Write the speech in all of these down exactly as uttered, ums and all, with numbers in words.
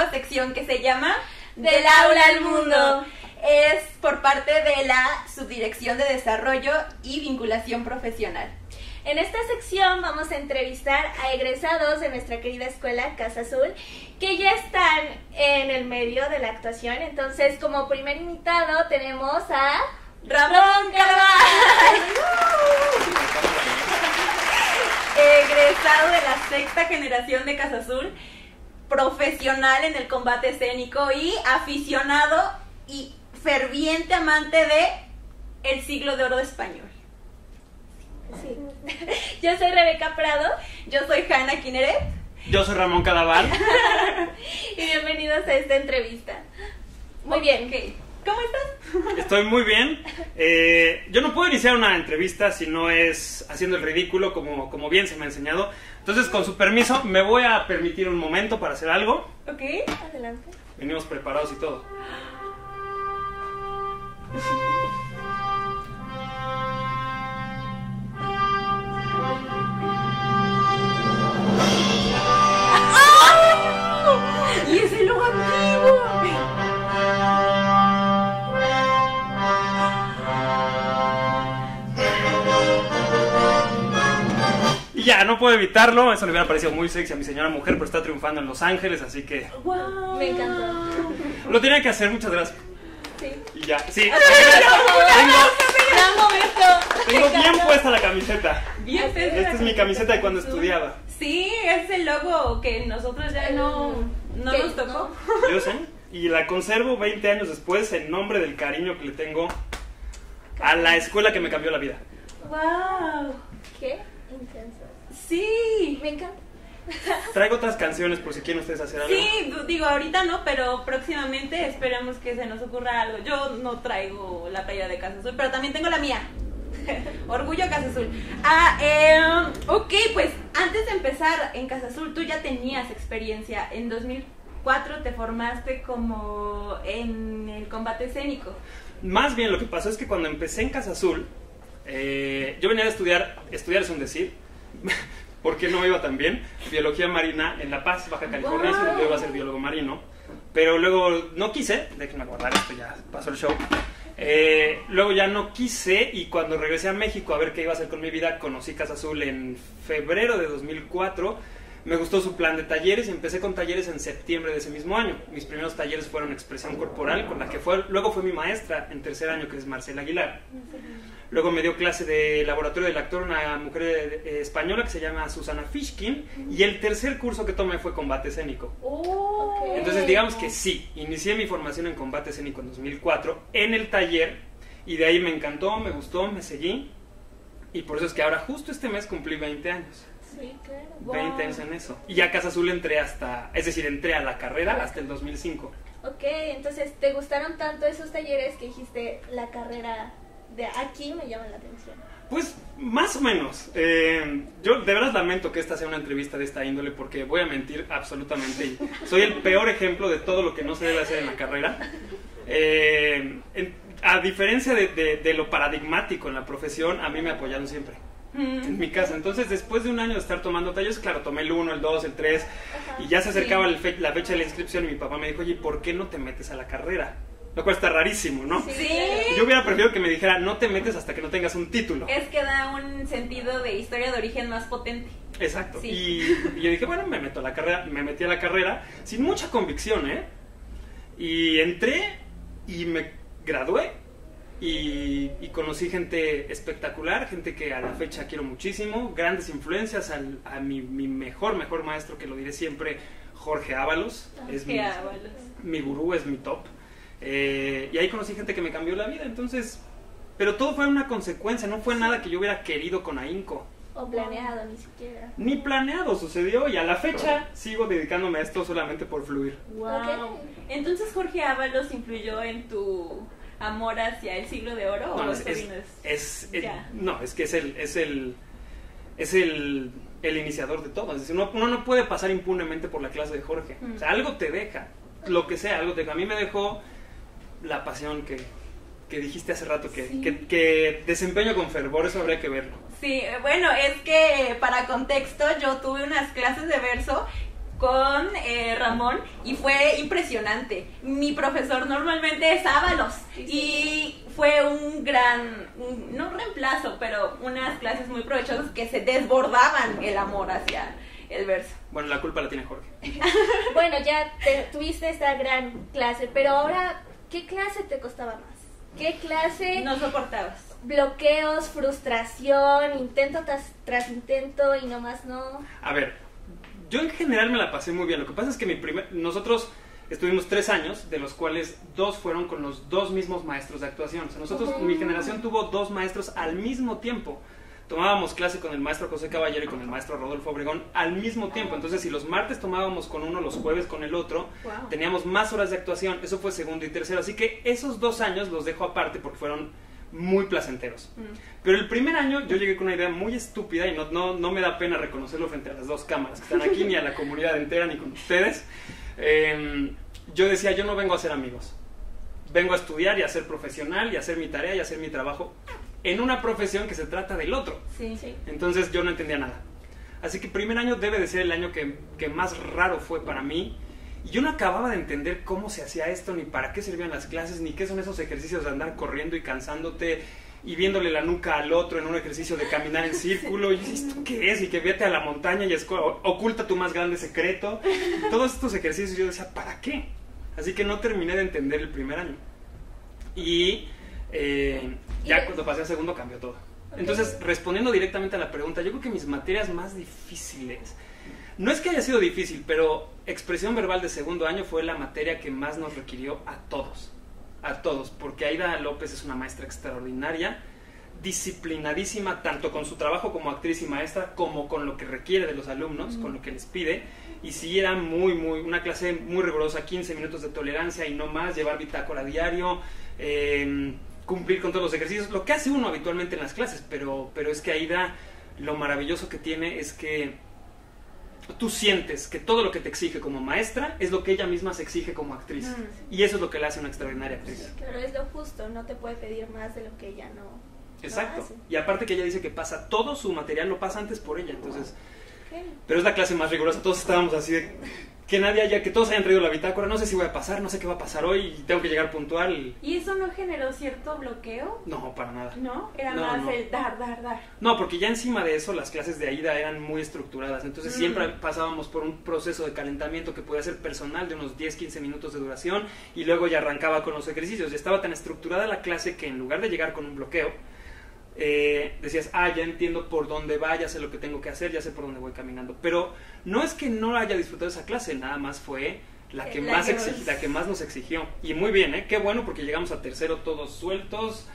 nueva sección que se llama Del Aula al Mundo. Es por parte de la Subdirección de Desarrollo y Vinculación Profesional. En esta sección vamos a entrevistar a egresados de nuestra querida escuela Casa Azul que ya están en el medio de la actuación. Entonces, como primer invitado tenemos a Ramón Cadaval, egresado de la sexta generación de Casa Azul, profesional en el combate escénico y aficionado y ferviente amante de el siglo de oro español. Sí. Yo soy Rebeca Prado. Yo soy Hanna Kineret. Yo soy Ramón Cadaval. Y bienvenidos a esta entrevista. Muy bien. Okay. ¿Cómo estás? Estoy muy bien. Eh, yo no puedo iniciar una entrevista si no es haciendo el ridículo, como, como bien se me ha enseñado. Entonces, con su permiso, me voy a permitir un momento para hacer algo. Ok, adelante. Venimos preparados y todo. ¡Y es el logo antiguo! Y ya, no puedo evitarlo. Eso le hubiera parecido muy sexy a mi señora mujer, pero está triunfando en Los Ángeles, así que... ¡Wow! Me encantó. Lo tenía que hacer, muchas gracias. Sí. Y ya, sí. Gran momento. Tengo bien puesta la camiseta. Bien puesta. Esta es mi camiseta de cuando estudiaba. Sí, es el logo que nosotros ya no, no ¿Qué? nos tocó. Yo sé. Y la conservo veinte años después en nombre del cariño que le tengo a la escuela que me cambió la vida. ¡Wow! Qué intenso. Sí. Me encanta. Traigo otras canciones por si quieren ustedes hacer algo. Sí, digo, ahorita no, pero próximamente esperemos que se nos ocurra algo. Yo no traigo la playa de Casa Azul, pero también tengo la mía. Orgullo Casa Azul. Ah, eh, ok, pues antes de empezar en Casa Azul, tú ya tenías experiencia. En dos mil cuatro te formaste como en el combate escénico. Más bien lo que pasó es que cuando empecé en Casa Azul, eh, yo venía a estudiar, estudiar es un decir, porque no me iba tan bien, biología marina en La Paz, Baja California, Wow. yo iba a ser biólogo marino, pero luego no quise, déjenme guardar esto, ya pasó el show. Eh, luego ya no quise y cuando regresé a México a ver qué iba a hacer con mi vida, conocí Casa Azul en febrero de dos mil cuatro. Me gustó su plan de talleres y empecé con talleres en septiembre de ese mismo año. Mis primeros talleres fueron expresión corporal, con la que fue, luego fue mi maestra en tercer año, que es Marcela Aguilar. Luego me dio clase de laboratorio del actor una mujer eh, española que se llama Susana Fishkin. Y el tercer curso que tomé fue combate escénico. Oh, okay. Entonces digamos que sí, inicié mi formación en combate escénico en dos mil cuatro en el taller y de ahí me encantó, me gustó, me seguí y por eso es que ahora justo este mes cumplí veinte años. Sí, claro. veinte años en eso. Y ya a Casa Azul entré hasta, es decir, entré a la carrera hasta el dos mil cinco. Ok, entonces te gustaron tanto esos talleres que dijiste la carrera de aquí me llama la atención. Pues más o menos. Eh, yo de verdad lamento que esta sea una entrevista de esta índole porque voy a mentir absolutamente. Y soy el peor ejemplo de todo lo que no se debe hacer en la carrera. Eh, en, a diferencia de, de, de lo paradigmático en la profesión, a mí me apoyaron siempre. En mi casa. Entonces, después de un año de estar tomando talleres, claro, tomé el uno, el dos, el tres, y ya se acercaba sí. el fe la fecha de la inscripción y mi papá me dijo, oye, ¿por qué no te metes a la carrera? Lo cual está rarísimo, ¿no? Sí. Yo hubiera preferido que me dijera, no te metes hasta que no tengas un título. Es que da un sentido de historia de origen más potente. Exacto. Sí. Y, y yo dije, bueno, me meto a la carrera, me metí a la carrera sin mucha convicción, ¿eh? Y entré y me gradué. Y, y conocí gente espectacular, gente que a la fecha quiero muchísimo, grandes influencias, al, a mi, mi mejor, mejor maestro, que lo diré siempre, Jorge Ábalos, es mi, Ábalos. mi gurú, es mi top. Eh, y ahí conocí gente que me cambió la vida, entonces, pero todo fue una consecuencia, no fue nada que yo hubiera querido con ahínco. O planeado, ni siquiera. Ni planeado sucedió y a la fecha sigo dedicándome a esto solamente por fluir. Wow. Okay. Entonces Jorge Ábalos influyó en tu amor hacia el siglo de oro. No, ¿o es, esto es, vino des- es- es- ya? no, es que es el es el es el, el iniciador de todo. Es decir, uno, uno no puede pasar impunemente por la clase de Jorge. Mm. O sea, algo te deja, lo que sea, algo te deja. A mí me dejó la pasión que, que dijiste hace rato que, Sí. que, que desempeño con fervor, eso habría que verlo. Sí, bueno, es que para contexto yo tuve unas clases de verso con eh, Ramón y fue impresionante. Mi profesor normalmente es Ábalos y fue un gran, un, no reemplazo, pero unas clases muy provechosas que se desbordaban el amor hacia el verso. Bueno, la culpa la tiene Jorge. Bueno, ya te, tuviste esta gran clase, pero ahora, ¿qué clase te costaba más? ¿Qué clase? No soportabas. Bloqueos, frustración, intento tras, tras intento y nomás no. A ver, yo en general me la pasé muy bien. Lo que pasa es que mi primer, nosotros estuvimos tres años, de los cuales dos fueron con los dos mismos maestros de actuación. O sea, nosotros, uh-huh. mi generación tuvo dos maestros al mismo tiempo. Tomábamos clase con el maestro José Caballero y con el maestro Rodolfo Obregón al mismo tiempo. Entonces, si los martes tomábamos con uno, los jueves con el otro, wow. teníamos más horas de actuación. Eso fue segundo y tercero. Así que esos dos años los dejo aparte porque fueron muy placenteros. Mm. Pero el primer año yo llegué con una idea muy estúpida y no, no, no me da pena reconocerlo frente a las dos cámaras que están aquí, ni a la comunidad entera, ni con ustedes. Eh, yo decía, yo no vengo a ser amigos. Vengo a estudiar y a ser profesional y a hacer mi tarea y a hacer mi trabajo en una profesión que se trata del otro. Sí, sí. Entonces yo no entendía nada. Así que el primer año debe de ser el año que, que más raro fue para mí. Y yo no acababa de entender cómo se hacía esto, ni para qué servían las clases, ni qué son esos ejercicios de andar corriendo y cansándote y viéndole la nuca al otro en un ejercicio de caminar en círculo. Y ¿esto qué es? Y que vete a la montaña y esco- oculta tu más grande secreto. Todos estos ejercicios yo decía, ¿para qué? Así que no terminé de entender el primer año. Y eh, ya cuando pasé al segundo cambió todo. Entonces, respondiendo directamente a la pregunta, yo creo que mis materias más difíciles, no es que haya sido difícil, pero expresión verbal de segundo año fue la materia que más nos requirió a todos, a todos, porque Aida López es una maestra extraordinaria, disciplinadísima tanto con su trabajo como actriz y maestra, como con lo que requiere de los alumnos, mm. con lo que les pide, y sí era muy, muy, una clase muy rigurosa, quince minutos de tolerancia y no más, llevar bitácora diario, eh, cumplir con todos los ejercicios, lo que hace uno habitualmente en las clases, pero, pero es que Aida, lo maravilloso que tiene es que tú sientes que todo lo que te exige como maestra es lo que ella misma se exige como actriz. Mm. Y eso es lo que la hace una extraordinaria actriz. Claro, es lo justo, no te puede pedir más de lo que ella no, Exacto. no hace. Y aparte que ella dice que pasa todo su material, lo pasa antes por ella, entonces... Okay. Pero es la clase más rigurosa, todos estábamos así de... Que nadie haya, que todos hayan traído la bitácora, no sé si voy a pasar, no sé qué va a pasar hoy, tengo que llegar puntual. ¿Y eso no generó cierto bloqueo? No, para nada. ¿No? Era no, más no. el dar, dar, dar. No, porque ya encima de eso las clases de Aida eran muy estructuradas, entonces mm. siempre pasábamos por un proceso de calentamiento que podía ser personal de unos diez, quince minutos de duración y luego ya arrancaba con los ejercicios. Y estaba tan estructurada la clase que en lugar de llegar con un bloqueo, Eh, decías, ah, ya entiendo por dónde va, ya sé lo que tengo que hacer, ya sé por dónde voy caminando. Pero no es que no haya disfrutado esa clase, nada más fue la que, la más, que, exigi- nos... la que más nos exigió. Y muy bien, ¿eh? Qué bueno, porque llegamos a tercero todos sueltos,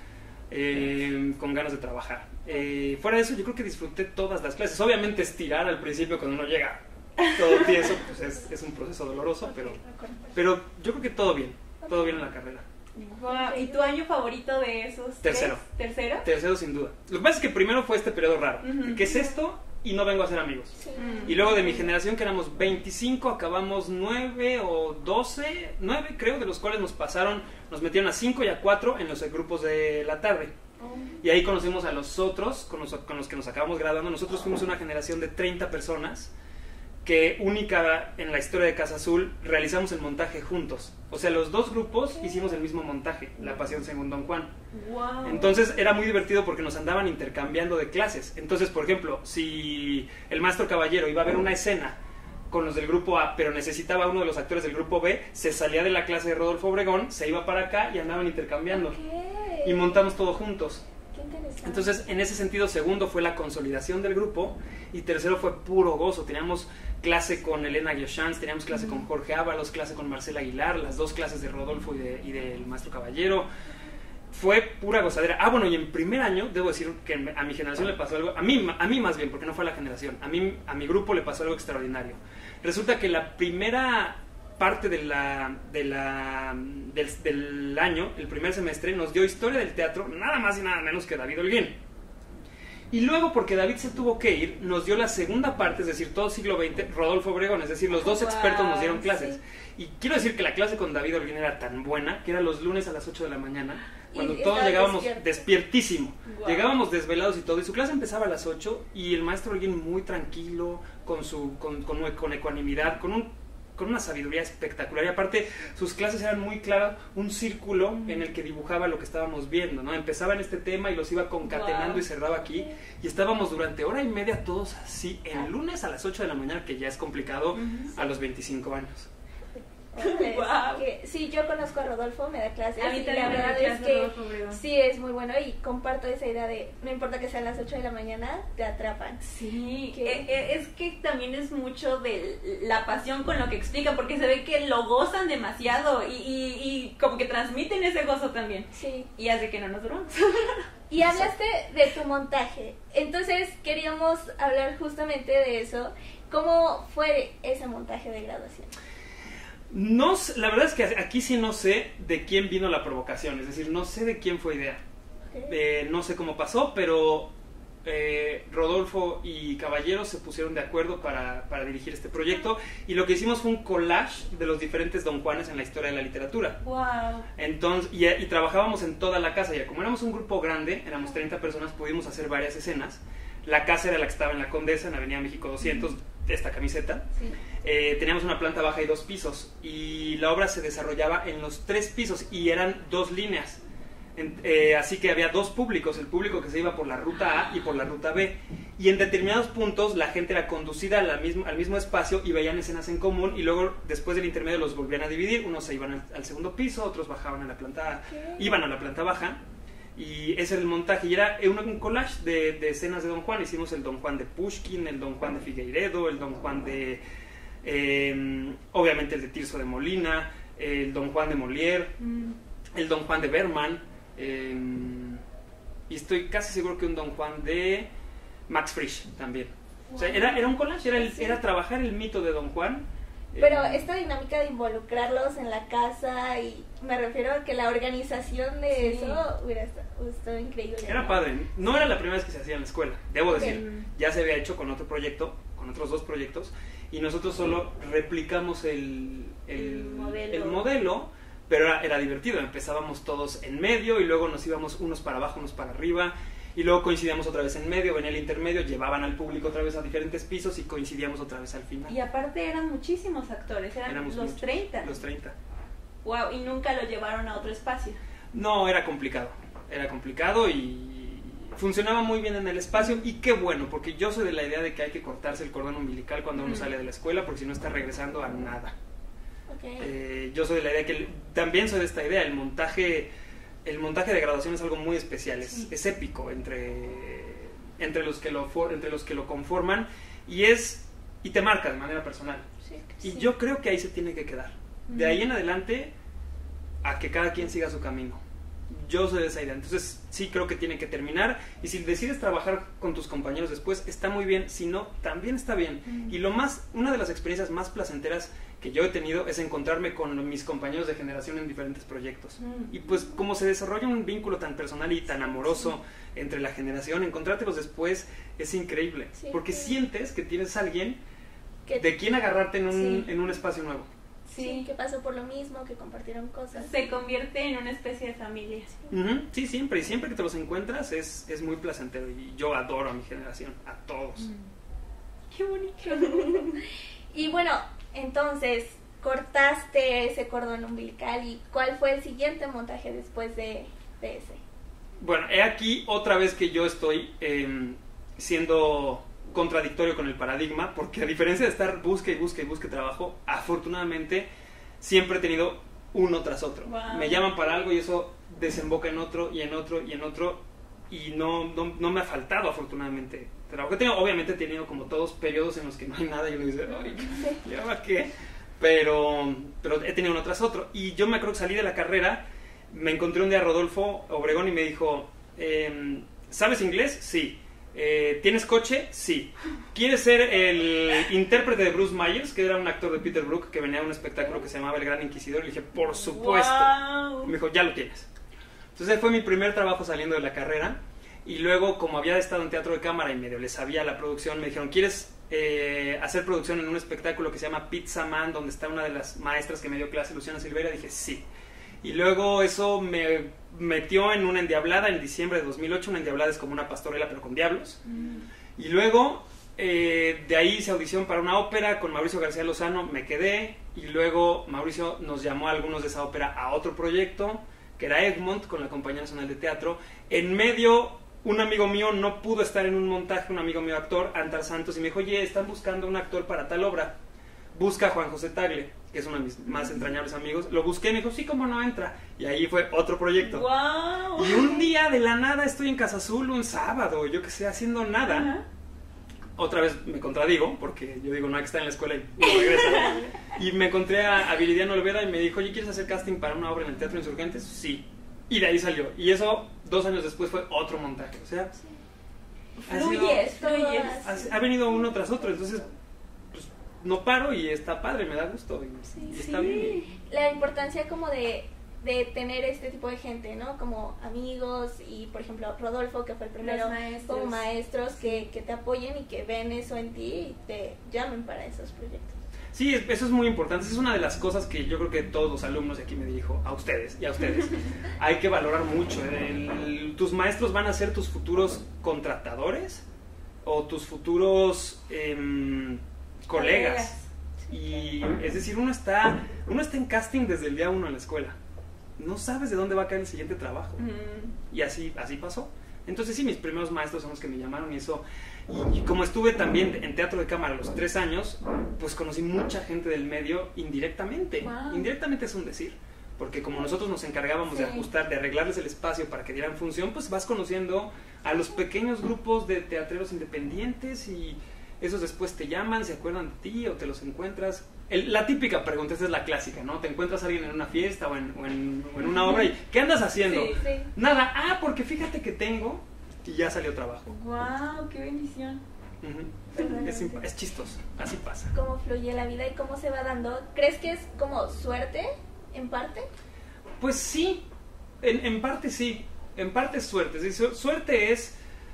eh, con ganas de trabajar. Eh, fuera de eso, yo creo que disfruté todas las clases. Obviamente estirar al principio cuando uno llega todo tieso, pues es, es un proceso doloroso, pero, pero yo creo que todo bien, todo bien en la carrera. Wow. ¿Y tu año favorito de esos? Tercero. Tres? ¿Tercero? Tercero, sin duda. Lo que pasa es que primero fue este periodo raro. Uh-huh. ¿Qué es esto? Y no vengo a ser amigos. Sí. Y luego de mi generación, que éramos veinticinco, acabamos nueve o doce, nueve creo, de los cuales nos pasaron, nos metieron a cinco y a cuatro en los grupos de la tarde. Oh. Y ahí conocimos a los otros, con los, con los que nos acabamos graduando. Nosotros fuimos una generación de treinta personas, que única en la historia de Casa Azul realizamos el montaje juntos. O sea, los dos grupos hicimos el mismo montaje, La Pasión según Don Juan. Wow. Entonces era muy divertido porque nos andaban intercambiando de clases. Entonces, por ejemplo, si el maestro Caballero iba a ver una escena con los del grupo A, pero necesitaba a uno de los actores del grupo B, se salía de la clase de Rodolfo Obregón, se iba para acá y andaban intercambiando. Okay. Y montamos todo juntos. Qué interesante. Entonces, en ese sentido, segundo fue la consolidación del grupo y tercero fue puro gozo. Teníamos clase con Elena Guiochans, teníamos clase uh-huh. con Jorge Ábalos, clase con Marcela Aguilar, las dos clases de Rodolfo y, de, y del maestro Caballero. Fue pura gozadera. Ah, bueno, y en primer año, debo decir que a mi generación le pasó algo, a mí, a mí más bien, porque no fue a la generación, a mí, a mi grupo le pasó algo extraordinario. Resulta que la primera parte de la, de la, del, del año, el primer semestre, nos dio historia del teatro, nada más y nada menos que David Holguín. Y luego, porque David se tuvo que ir, nos dio la segunda parte, es decir, todo siglo veinte, Rodolfo Obregón, es decir, los dos Wow, expertos nos dieron clases. sí. Y quiero decir que la clase con David Holguín era tan buena, que era los lunes a las ocho de la mañana, cuando Y todos estaba llegábamos despierto. despiertísimo. Wow. Llegábamos desvelados y todo, y su clase empezaba a las ocho, y el maestro Holguín muy tranquilo, con, su, con, con, con ecuanimidad, con un... con una sabiduría espectacular, y aparte sus clases eran muy claras, un círculo en el que dibujaba lo que estábamos viendo, ¿no? Empezaba en este tema y los iba concatenando Wow. y cerraba aquí, y estábamos durante hora y media todos así, el lunes a las ocho de la mañana, que ya es complicado a los veinticinco años. Órale, Guau. que- sí, yo conozco a Rodolfo, me da clases. A mí y también la me da verdad clases es que Rodolfo Obregón. sí es muy bueno y comparto esa idea de no importa que sean las ocho de la mañana, te atrapan. Sí, Que- eh, eh, es que también es mucho de la pasión con lo que explican, porque se ve que lo gozan demasiado y, y, y como que transmiten ese gozo también. Sí. Y hace que no nos durmamos. Y hablaste de tu montaje. Entonces queríamos hablar justamente de eso. ¿Cómo fue ese montaje de graduación? No, sé- la verdad es que aquí sí no sé de quién vino la provocación, es decir, no sé de quién fue idea. Ok. Eh, no sé cómo pasó, pero eh, Rodolfo y Caballero se pusieron de acuerdo para, para dirigir este proyecto, y lo que hicimos fue un collage de los diferentes Don Juanes en la historia de la literatura. Wow. Entonces, y, y trabajábamos en toda la casa, ya como éramos un grupo grande, éramos treinta personas, pudimos hacer varias escenas. La casa era la que estaba en la Condesa, en Avenida México doscientos, de esta camiseta. Sí. Eh, teníamos una planta baja y dos pisos, y la obra se desarrollaba en los tres pisos y eran dos líneas. En- eh, así que había dos públicos, el público que se iba por la ruta A y por la ruta B, y en determinados puntos la gente era conducida a la misma, al mismo espacio y veían escenas en común, y luego después del intermedio los volvían a dividir, unos se iban al, al segundo piso, otros bajaban a la planta, Ok. iban a la planta baja, y ese era el montaje, y era un, un collage de, de escenas de Don Juan. Hicimos el Don Juan de Pushkin, el Don Juan de Figueiredo, el Don Juan de eh, obviamente el de Tirso de Molina, el Don Juan de Molière, Mm. el Don Juan de Berman, eh, y estoy casi seguro que un Don Juan de Max Frisch también. O sea, era, era un collage, era, el- Sí. era trabajar el mito de Don Juan. Pero eh, esta dinámica de involucrarlos en la casa, y me refiero a que la organización de Sí. eso hubiera estado, estado increíble. Era ¿no? padre. No era la primera vez que se hacía en la escuela, debo Ok. decir. Ya se había hecho con otro proyecto, con otros dos proyectos, y nosotros solo replicamos el, el, El modelo. el modelo, pero era, era divertido. Empezábamos todos en medio y luego nos íbamos unos para abajo, unos para arriba, y luego coincidíamos otra vez en medio, venía el intermedio, llevaban al público otra vez a diferentes pisos y coincidíamos otra vez al final. Y aparte eran muchísimos actores, eran Éramos los muchos, treinta. Los treinta. Wow, y nunca lo llevaron a otro espacio. No, era complicado, era complicado y funcionaba muy bien en el espacio, y qué bueno, porque yo soy de la idea de que hay que cortarse el cordón umbilical cuando uno Mm. sale de la escuela, porque si no está regresando a nada. Ok. Eh, yo soy de la idea que, el- también soy de esta idea, el montaje, el montaje de graduación es algo muy especial, es, Sí. es épico entre, entre, los que lo, for- entre los que lo conforman, y es y te marca de manera personal. Sí. Y Sí. yo creo que ahí se tiene que quedar. De Mm. ahí en adelante, a que cada quien siga su camino. Yo soy de esa idea. Entonces, sí creo que tiene que terminar. Y si decides trabajar con tus compañeros después, está muy bien. Si no, también está bien. Mm. Y lo más, una de las experiencias más placenteras que yo he tenido es encontrarme con mis compañeros de generación en diferentes proyectos. Mm. Y pues, como se desarrolla un vínculo tan personal y tan amoroso entre la generación, encontrártelos después es increíble. Sí, porque sí. sientes que tienes a alguien Que- de quien agarrarte en un, Sí. en un espacio nuevo. sí, Sí, que pasó por lo mismo, que compartieron cosas. se convierte en una especie de familia. Ujú, sí, siempre. Y siempre que te los encuentras es, es muy placentero. Y yo adoro a mi generación, a todos. Mm. Qué bonito. Y bueno, entonces cortaste ese cordón umbilical, y ¿cuál fue el siguiente montaje después de, de ese? Bueno, he aquí otra vez que yo estoy eh, siendo contradictorio con el paradigma, porque a diferencia de estar busque y busque y busque trabajo, afortunadamente siempre he tenido uno tras otro. Wow. Me llaman para algo y eso desemboca en otro y en otro y en otro, y no, no, no me ha faltado afortunadamente trabajo. He tenido, obviamente he tenido como todos periodos en los que no hay nada y uno dice, ay, ¿y ahora qué? Pero, pero he tenido uno tras otro. Y yo me acuerdo que salí de la carrera, me encontré un día a Rodolfo Obregón y me dijo, eh, ¿sabes inglés? Sí. Eh, ¿Tienes coche? Sí. ¿Quieres ser el intérprete de Bruce Myers, que era un actor de Peter Brook que venía a un espectáculo que se llamaba El Gran Inquisidor? Y le dije, por supuesto. Wow. Y me dijo, ya lo tienes. Entonces fue mi primer trabajo saliendo de la carrera. Y luego, como había estado en teatro de cámara y medio le sabía la producción, me dijeron, ¿quieres eh, hacer producción en un espectáculo que se llama Pizza Man, donde está una de las maestras que me dio clase, Luciana Silveira? Dije, sí. Y luego eso me metió en una endiablada en diciembre de dos mil ocho. Una endiablada es como una pastorela, pero con diablos. Mm. Y luego, eh, de ahí hice audición para una ópera con Mauricio García Lozano, me quedé. Y luego Mauricio nos llamó a algunos de esa ópera a otro proyecto, que era Egmont, con la Compañía Nacional de Teatro. En medio, un amigo mío no pudo estar en un montaje, un amigo mío actor, Antar Santos, y me dijo, oye, están buscando un actor para tal obra. Busca a Juan José Tagle, que es uno de mis más entrañables amigos. Lo busqué y me dijo, sí, cómo no, entra. Y ahí fue otro proyecto. ¡Wow! Y un día de la nada estoy en Casa Azul, un sábado, yo que sé, haciendo nada. Uh-huh. Otra vez me contradigo, porque yo digo, no hay que estar en la escuela y no regresa. Y me encontré a, a Viridiano Olvera y me dijo, oye, ¿quieres hacer casting para una obra en el Teatro Insurgentes? Sí. Y de ahí salió. Y eso, dos años después, fue otro montaje. O sea, sí. Fluyes, fluyes. Ha, ha venido uno tras otro, entonces pues, no paro y está padre, me da gusto. Y, sí, y está sí. bien. La importancia como de, de tener este tipo de gente, ¿no? Como amigos y, por ejemplo, Rodolfo, que fue el primero, como maestros que, que te apoyen y que ven eso en ti y te llamen para esos proyectos. Sí, eso es muy importante. Es una de las cosas que yo creo que todos los alumnos, y aquí me dirijo a ustedes y a ustedes, hay que valorar mucho. El, tus maestros van a ser tus futuros contratadores o tus futuros eh, colegas. Y es decir, uno está, uno está en casting desde el día uno en la escuela. No sabes de dónde va a caer el siguiente trabajo. Mm. Y así, así pasó. Entonces sí, mis primeros maestros son los que me llamaron y eso... Y, y como estuve también en teatro de cámara a los tres años, pues conocí mucha gente del medio indirectamente. Wow. Indirectamente es un decir, porque como nosotros nos encargábamos sí. de ajustar, de arreglarles el espacio para que dieran función, pues vas conociendo a los pequeños grupos de teatreros independientes y esos después te llaman, se acuerdan de ti o te los encuentras. El, la típica pregunta, esta es la clásica, ¿no? Te encuentras a alguien en una fiesta o en, o en, o en una obra y ¿qué andas haciendo? Sí, sí. Nada, ah, porque fíjate que tengo... y ya salió trabajo. ¡Wow! ¡Qué bendición! Uh-huh. es, es chistoso, así pasa. ¿Cómo fluye la vida y cómo se va dando? ¿Crees que es como suerte, en parte? Pues sí, en, en parte sí, en parte es suerte. ¿Sí? Suerte es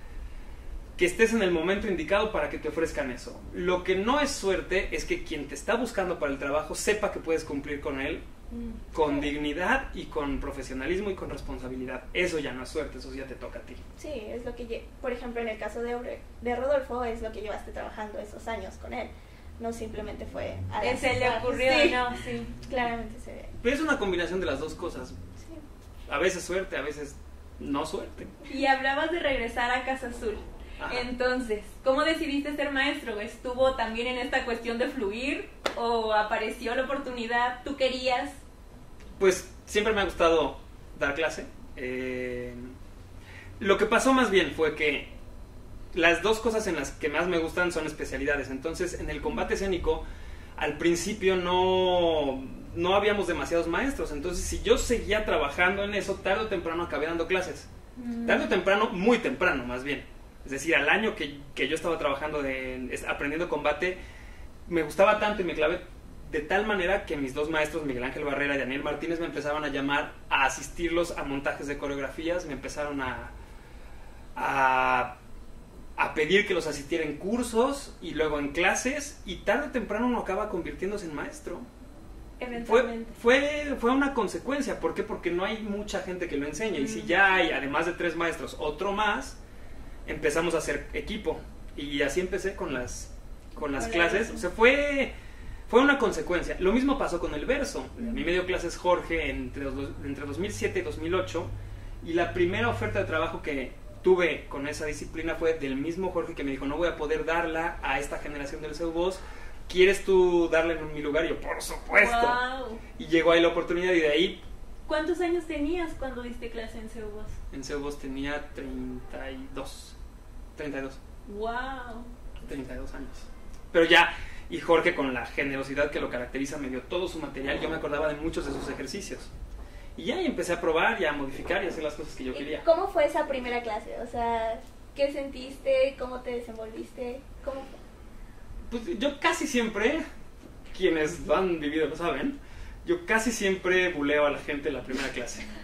que estés en el momento indicado para que te ofrezcan eso. Lo que no es suerte es que quien te está buscando para el trabajo sepa que puedes cumplir con él con dignidad y con profesionalismo y con responsabilidad. Eso ya no es suerte, eso ya te toca a ti. Sí, es lo que, por ejemplo, en el caso de, de Rodolfo, es lo que llevaste trabajando esos años con él. No simplemente fue a la se le ocurrió, sí. no, sí. Claramente se ve. Pero es una combinación de las dos cosas. Sí. A veces suerte, a veces no suerte. Y hablabas de regresar a Casa Azul. Ajá. Entonces, ¿cómo decidiste ser maestro? ¿Estuvo también en esta cuestión de fluir o apareció la oportunidad? ¿Tú querías? Pues siempre me ha gustado dar clase. Eh, lo que pasó más bien fue que las dos cosas en las que más me gustan son especialidades. Entonces, en el combate escénico, al principio no, no habíamos demasiados maestros. Entonces, si yo seguía trabajando en eso, tarde o temprano acabé dando clases. Mm. Tarde o temprano, muy temprano más bien. Es decir, al año que, que yo estaba trabajando de, aprendiendo combate, me gustaba tanto y me clavé de tal manera que mis dos maestros, Miguel Ángel Barrera y Daniel Martínez, me empezaban a llamar a asistirlos a montajes de coreografías, me empezaron a, a, a pedir que los asistiera en cursos y luego en clases, y tarde o temprano uno acaba convirtiéndose en maestro. Fue, fue, fue una consecuencia. ¿Por qué? Porque no hay mucha gente que lo enseñe, mm. y si ya hay, además de tres maestros, otro más, empezamos a hacer equipo, y así empecé con las, con las clases. O sea, fue... Fue una consecuencia. Lo mismo pasó con el verso. A mí me dio clases Jorge entre, entre dos mil siete y dos mil ocho, y la primera oferta de trabajo que tuve con esa disciplina fue del mismo Jorge, que me dijo, no voy a poder darla a esta generación del C U V O S, ¿quieres tú darla en mi lugar? Y yo, por supuesto. Wow. Y llegó ahí la oportunidad, y de ahí... ¿Cuántos años tenías cuando diste clase en C U V O S? En C U V O S tenía treinta y dos. treinta y dos. Wow. treinta y dos años. Pero ya... Y Jorge, con la generosidad que lo caracteriza, me dio todo su material. Yo me acordaba de muchos de sus ejercicios. Y ya y empecé a probar y a modificar y a hacer las cosas que yo quería. ¿Cómo fue esa primera clase? O sea, ¿qué sentiste? ¿Cómo te desenvolviste? ¿Cómo fue? Pues yo casi siempre, quienes lo han vivido lo saben, yo casi siempre buleo a la gente en la primera clase.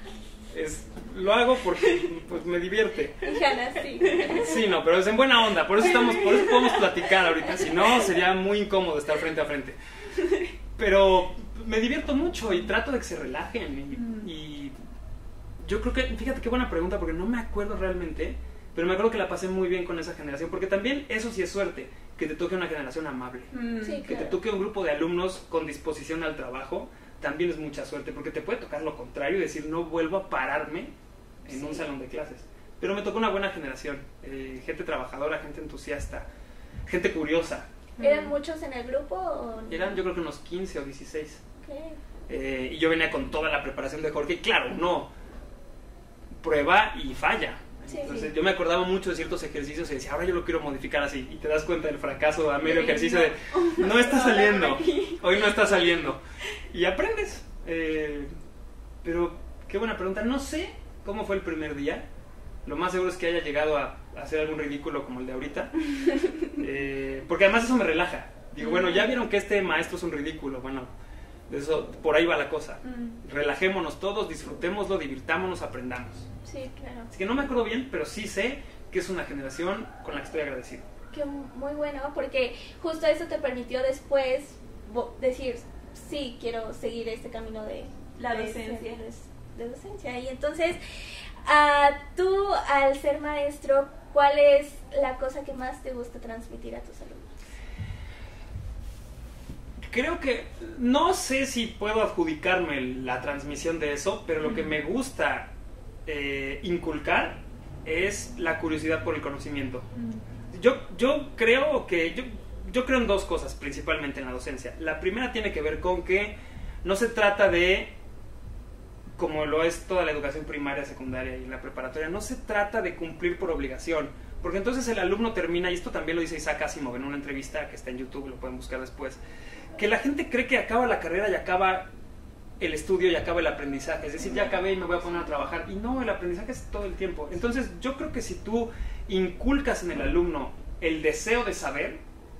es, lo hago porque pues, me divierte. Y Hanna, sí. Sí, no, pero es en buena onda, por eso, estamos, por eso podemos platicar ahorita, si no sería muy incómodo estar frente a frente. Pero me divierto mucho y trato de que se relajen y, y yo creo que, fíjate qué buena pregunta porque no me acuerdo realmente, pero me acuerdo que la pasé muy bien con esa generación, porque también eso sí es suerte, que te toque una generación amable, Sí, que claro. te toque un grupo de alumnos con disposición al trabajo, también es mucha suerte, porque te puede tocar lo contrario y decir no vuelvo a pararme en Sí. un salón de clases. Pero me tocó una buena generación, eh, gente trabajadora, gente entusiasta, gente curiosa. ¿Eran muchos en el grupo o no? Eran yo creo que unos quince o dieciséis. Ok. Eh, y yo venía con toda la preparación de Jorge y claro, no, prueba y falla. Sí, Entonces sí. yo me acordaba mucho de ciertos ejercicios y decía, ahora yo lo quiero modificar así. Y te das cuenta del fracaso a medio Sí, ejercicio no. de, no está No, saliendo, no, aquí. hoy no está saliendo. Y aprendes. Eh, pero qué buena pregunta. No sé cómo fue el primer día. Lo más seguro es que haya llegado a hacer algún ridículo como el de ahorita. Eh, porque además eso me relaja. Digo, bueno, ya vieron que este maestro es un ridículo. Bueno, de eso, por ahí va la cosa. Mm, Relajémonos todos, disfrutémoslo, divirtámonos, aprendamos. sí, claro. Así que no me acuerdo bien, pero sí sé que es una generación con la que estoy agradecido. Que muy bueno, porque justo eso te permitió después vo- decir, sí, quiero seguir este camino de La de- docencia. De, de docencia. Y entonces, ah, tú, al ser maestro, ¿cuál es la cosa que más te gusta transmitir a tus alumnos? Creo que, no sé si puedo adjudicarme la transmisión de eso, pero lo que me gusta eh, inculcar es la curiosidad por el conocimiento. Yo, yo creo que, yo, yo creo en dos cosas principalmente en la docencia. La primera tiene que ver con que no se trata de, como lo es toda la educación primaria, secundaria y la preparatoria, no se trata de cumplir por obligación, porque entonces el alumno termina, y esto también lo dice Isaac Asimov en una entrevista que está en YouTube, lo pueden buscar después, que la gente cree que acaba la carrera y acaba el estudio y acaba el aprendizaje, es decir, ya acabé y me voy a poner a trabajar, y no, el aprendizaje es todo el tiempo. Entonces yo creo que si tú inculcas en el alumno el deseo de saber,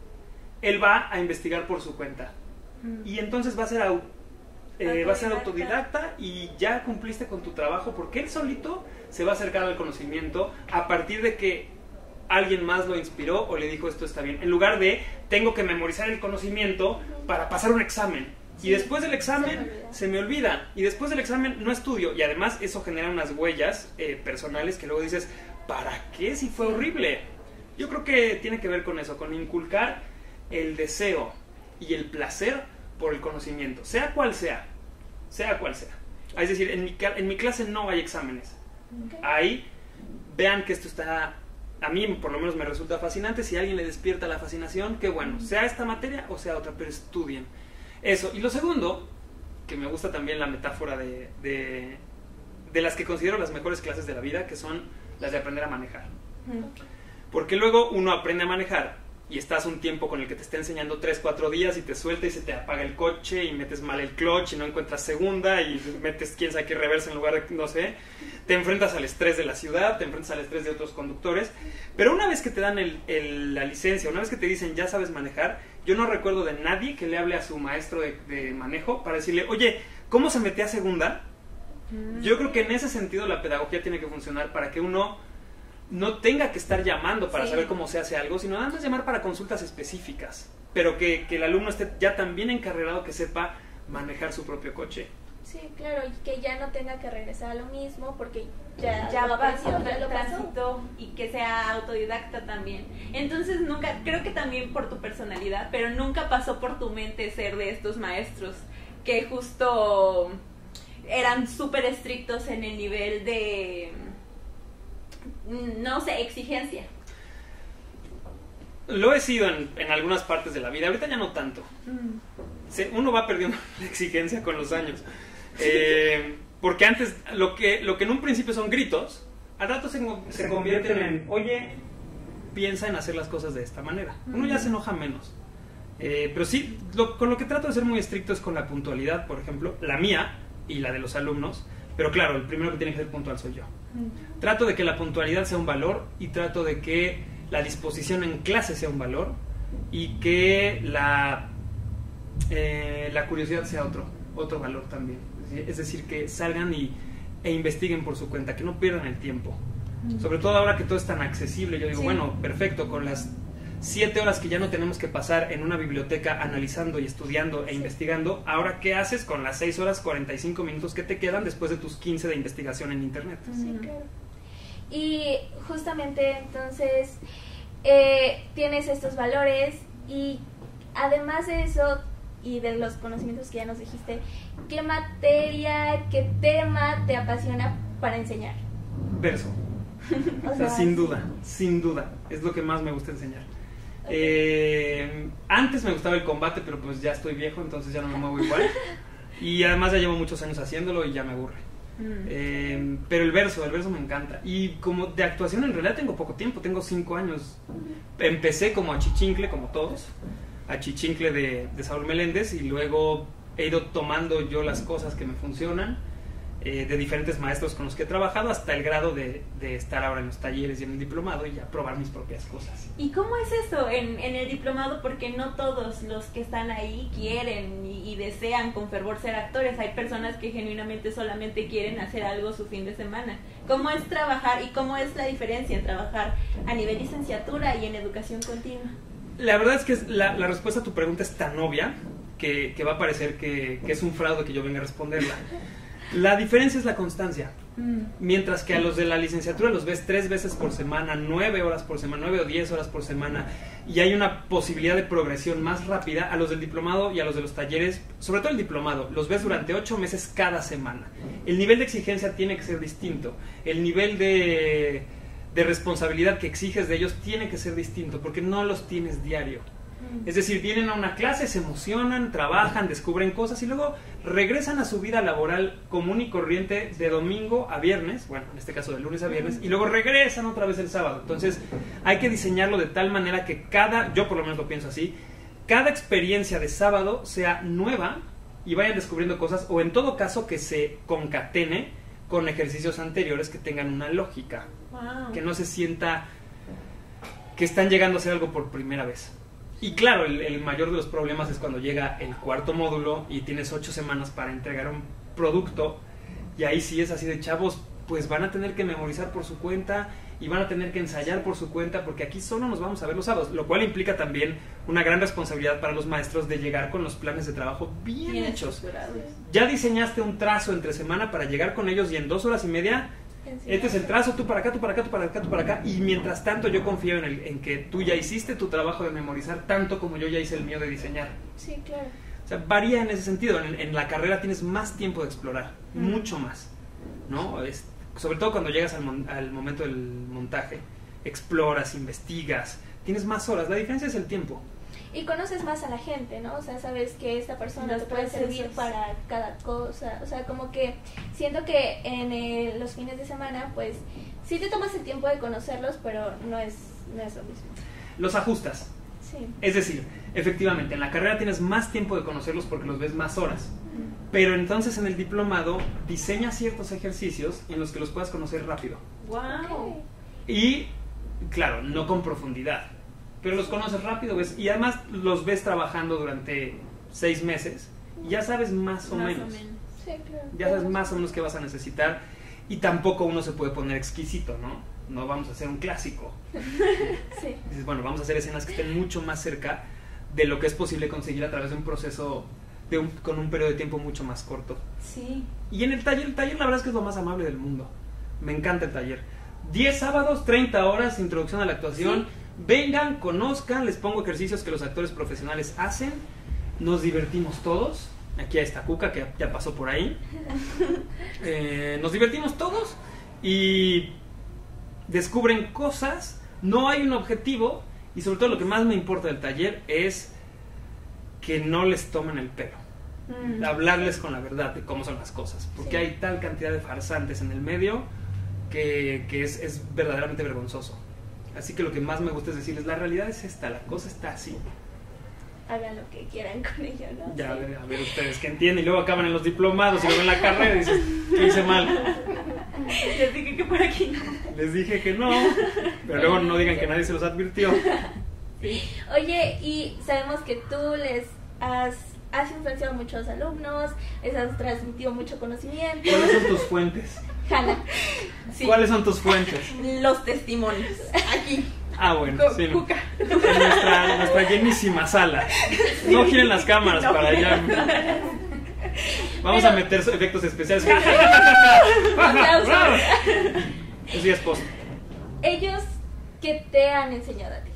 él va a investigar por su cuenta, y entonces va a ser au- eh, va a ser autodidacta y ya cumpliste con tu trabajo, porque él solito se va a acercar al conocimiento a partir de que alguien más lo inspiró o le dijo esto está bien, en lugar de tengo que memorizar el conocimiento para pasar un examen y después del examen se me olvida y después del examen no estudio, y además eso genera unas huellas eh, personales que luego dices, ¿para qué si fue horrible? Yo creo que tiene que ver con eso, con inculcar el deseo y el placer por el conocimiento, sea cual sea, sea cual sea. Es decir, en mi, ca- en mi clase no hay exámenes. Ok. Ahí vean que esto está, a mí por lo menos me resulta fascinante. Si a alguien le despierta la fascinación, qué bueno, sea esta materia o sea otra, pero estudien eso. Y lo segundo, que me gusta también la metáfora de, de, de las que considero las mejores clases de la vida, que son las de aprender a manejar. Porque luego uno aprende a manejar y estás un tiempo con el que te está enseñando tres, cuatro días y te suelta y se te apaga el coche y metes mal el clutch y no encuentras segunda y metes quién sabe qué reversa en lugar de, no sé, te enfrentas al estrés de la ciudad, te enfrentas al estrés de otros conductores, pero una vez que te dan el, el, la licencia, una vez que te dicen ya sabes manejar, yo no recuerdo de nadie que le hable a su maestro de, de manejo para decirle, oye, ¿cómo se metía a segunda? Yo creo que en ese sentido la pedagogía tiene que funcionar para que uno no tenga que estar llamando para Sí. saber cómo se hace algo, sino nada más llamar para consultas específicas, pero que, que el alumno esté ya tan bien encarrilado que sepa manejar su propio coche. Sí, claro, y que ya no tenga que regresar a lo mismo porque ya, ya lo pasó, aprendió, ya lo pasó. transitó, y que sea autodidacta también. Entonces nunca, creo que también por tu personalidad, pero nunca pasó por tu mente ser de estos maestros que justo eran súper estrictos en el nivel de, no sé, exigencia. Lo he sido en, en algunas partes de la vida, ahorita ya no tanto. Se- uno va perdiendo la exigencia con los años. Eh, porque antes, lo que, lo que en un principio son gritos, al rato se, se convierten en, oye, piensa en hacer las cosas de esta manera. Uno ya se enoja menos. Eh, pero sí, lo, con lo que trato de ser muy estricto es con la puntualidad, por ejemplo, la mía y la de los alumnos. Pero claro, el primero que tiene que ser puntual soy yo. Trato de que la puntualidad sea un valor y trato de que la disposición en clase sea un valor y que la, eh, la curiosidad sea otro, otro valor también. Es decir, que salgan y e investiguen por su cuenta, que no pierdan el tiempo. Sobre todo ahora que todo es tan accesible, yo digo, sí. Bueno, perfecto, con las siete horas que ya no tenemos que pasar en una biblioteca analizando y estudiando e sí. investigando, ahora ¿qué haces con las seis horas cuarenta y cinco minutos que te quedan después de tus quince de investigación en internet? Sí, claro. Y justamente entonces eh, tienes estos valores y además de eso y de los conocimientos que ya nos dijiste, ¿qué materia, qué tema te apasiona para enseñar? Verso. O sea, sin duda, sin duda, es lo que más me gusta enseñar. Okay. Eh, antes me gustaba el combate, pero pues ya estoy viejo, entonces ya no me muevo igual. Y además ya llevo muchos años haciéndolo y ya me aburre. Mm. Eh, pero el verso, el verso me encanta. Y como de actuación en realidad tengo poco tiempo, tengo cinco años. Uh-huh. Empecé como achichincle, como todos, achichincle de, de Saúl Meléndez, y luego he ido tomando yo las cosas que me funcionan. Eh, de diferentes maestros con los que he trabajado hasta el grado de, de estar ahora en los talleres y en el diplomado y ya probar mis propias cosas. ¿Y cómo es eso en, en el diplomado? Porque no todos los que están ahí quieren y, y desean con fervor ser actores. Hay personas que genuinamente solamente quieren hacer algo su fin de semana. ¿Cómo es trabajar y cómo es la diferencia en trabajar a nivel licenciatura y en educación continua? La verdad es que la, la respuesta a tu pregunta es tan obvia que, que va a parecer que, que es un fraude que yo venga a responderla. La diferencia es la constancia. Mm. Mientras que a los de la licenciatura los ves tres veces por semana, nueve horas por semana, nueve o diez horas por semana, y hay una posibilidad de progresión más rápida, a los del diplomado y a los de los talleres, sobre todo el diplomado, los ves durante ocho meses cada semana. El nivel de exigencia tiene que ser distinto. El nivel de, de responsabilidad que exiges de ellos tiene que ser distinto, porque no los tienes diario. Es decir, vienen a una clase, se emocionan, trabajan, descubren cosas y luego regresan a su vida laboral común y corriente de domingo a viernes, bueno, en este caso de lunes a viernes, y luego regresan otra vez el sábado. Entonces hay que diseñarlo de tal manera que cada, yo por lo menos lo pienso así, cada experiencia de sábado sea nueva y vayan descubriendo cosas, o en todo caso que se concatene con ejercicios anteriores que tengan una lógica, wow. Que no se sienta que están llegando a hacer algo por primera vez. Y claro, el, el mayor de los problemas es cuando llega el cuarto módulo y tienes ocho semanas para entregar un producto, y ahí sí es así de chavos, pues van a tener que memorizar por su cuenta y van a tener que ensayar por su cuenta, porque aquí solo nos vamos a ver los sábados, lo cual implica también una gran responsabilidad para los maestros de llegar con los planes de trabajo bien, bien hechos. Ya diseñaste un trazo entre semana para llegar con ellos y en dos horas y media este es el trazo, tú para acá, tú para acá, tú para acá, tú para acá. Y mientras tanto yo confío en, el, en que tú ya hiciste tu trabajo de memorizar tanto como yo ya hice el mío de diseñar. Sí, claro. O sea, varía en ese sentido. En, en la carrera tienes más tiempo de explorar, mm. mucho más, ¿no? Es, sobre todo cuando llegas al, mon, al momento del montaje, exploras, investigas, tienes más horas. La diferencia es el tiempo. Y conoces más a la gente, ¿no? O sea, sabes que esta persona te puede servir para cada cosa. O sea, como que siento que en el, los fines de semana, pues, sí te tomas el tiempo de conocerlos, pero no es, no es lo mismo. Los ajustas. Sí. Es decir, efectivamente, en la carrera tienes más tiempo de conocerlos porque los ves más horas. Mm. Pero entonces en el diplomado diseñas ciertos ejercicios en los que los puedas conocer rápido. ¡Wow! Y, claro, no con profundidad. Pero los conoces rápido, ¿ves? Y además los ves trabajando durante seis meses y ya sabes más o más menos. O menos. Sí, claro. Ya sabes más o menos qué vas a necesitar, y tampoco uno se puede poner exquisito, ¿no? No vamos a hacer un clásico. Sí. Dices, bueno, vamos a hacer escenas que estén mucho más cerca de lo que es posible conseguir a través de un proceso de un, con un periodo de tiempo mucho más corto. Sí. Y en el taller, el taller la verdad es que es lo más amable del mundo. Me encanta el taller. diez sábados, treinta horas, introducción a la actuación. Sí. Vengan, conozcan, les pongo ejercicios que los actores profesionales hacen, nos divertimos todos. Aquí está Cuca, que ya pasó por ahí. Eh, nos divertimos todos y descubren cosas. No hay un objetivo, y sobre todo lo que más me importa del taller es que no les tomen el pelo. Mm. Hablarles con la verdad de cómo son las cosas, porque sí. Hay tal cantidad de farsantes en el medio que, que es, es verdaderamente vergonzoso. Así que lo que más me gusta es decirles, la realidad es esta, la cosa está así. Hagan lo que quieran con ello, ¿no? Ya, sí. A ver ustedes que entienden, y luego acaban en los diplomados y luego en la carrera y dices, ¿qué hice mal? Les dije que por aquí no. Les dije que no, pero luego no digan que nadie se los advirtió. Sí. Oye, y sabemos que tú les has has influenciado mucho a los alumnos, les has transmitido mucho conocimiento. ¿Cuáles son tus fuentes? Hanna. Sí. ¿Cuáles son tus fuentes? Los testimonios. Aquí. Ah, bueno, Con sí. ¿no? Cuca. En nuestra, nuestra llenísima sala. No giren las cámaras No para giren allá. las cámaras. Vamos Pero- a meter efectos especiales. Aplausos. Eso ya es post. Ellos, ¿qué te han enseñado a ti?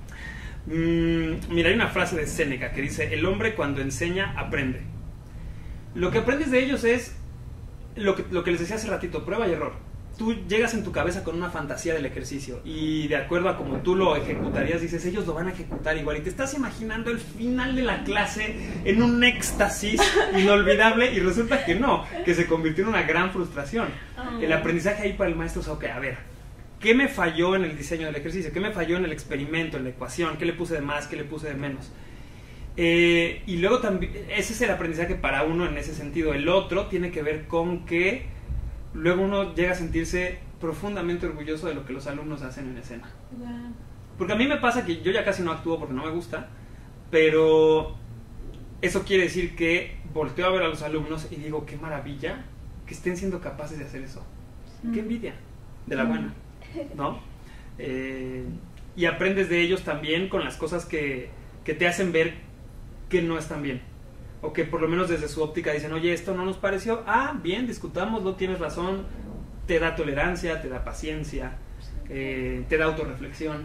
Mm, mira, hay una frase de Séneca que dice: el hombre cuando enseña, aprende. Lo que aprendes de ellos es lo que, lo que les decía hace ratito, prueba y error. Tú llegas en tu cabeza con una fantasía del ejercicio y de acuerdo a como tú lo ejecutarías, dices, ellos lo van a ejecutar igual. Y te estás imaginando el final de la clase en un éxtasis inolvidable y resulta que no, que se convirtió en una gran frustración. Oh. El aprendizaje ahí para el maestro es, ok, a ver, ¿qué me falló en el diseño del ejercicio? ¿Qué me falló en el experimento, en la ecuación? ¿Qué le puse de más? ¿Qué le puse de menos? Eh, y luego también, ese es el aprendizaje para uno en ese sentido. El otro tiene que ver con que luego uno llega a sentirse profundamente orgulloso de lo que los alumnos hacen en escena. Wow. Porque a mí me pasa que yo ya casi no actúo porque no me gusta, pero eso quiere decir que volteo a ver a los alumnos y digo, qué maravilla que estén siendo capaces de hacer eso. Mm. Qué envidia, de la buena, ¿no? Eh, y aprendes de ellos también con las cosas que, que te hacen ver que no están bien. O que por lo menos desde su óptica dicen, oye, esto no nos pareció, ah, bien, discutámoslo, tienes razón, te da tolerancia, te da paciencia, eh, te da autorreflexión.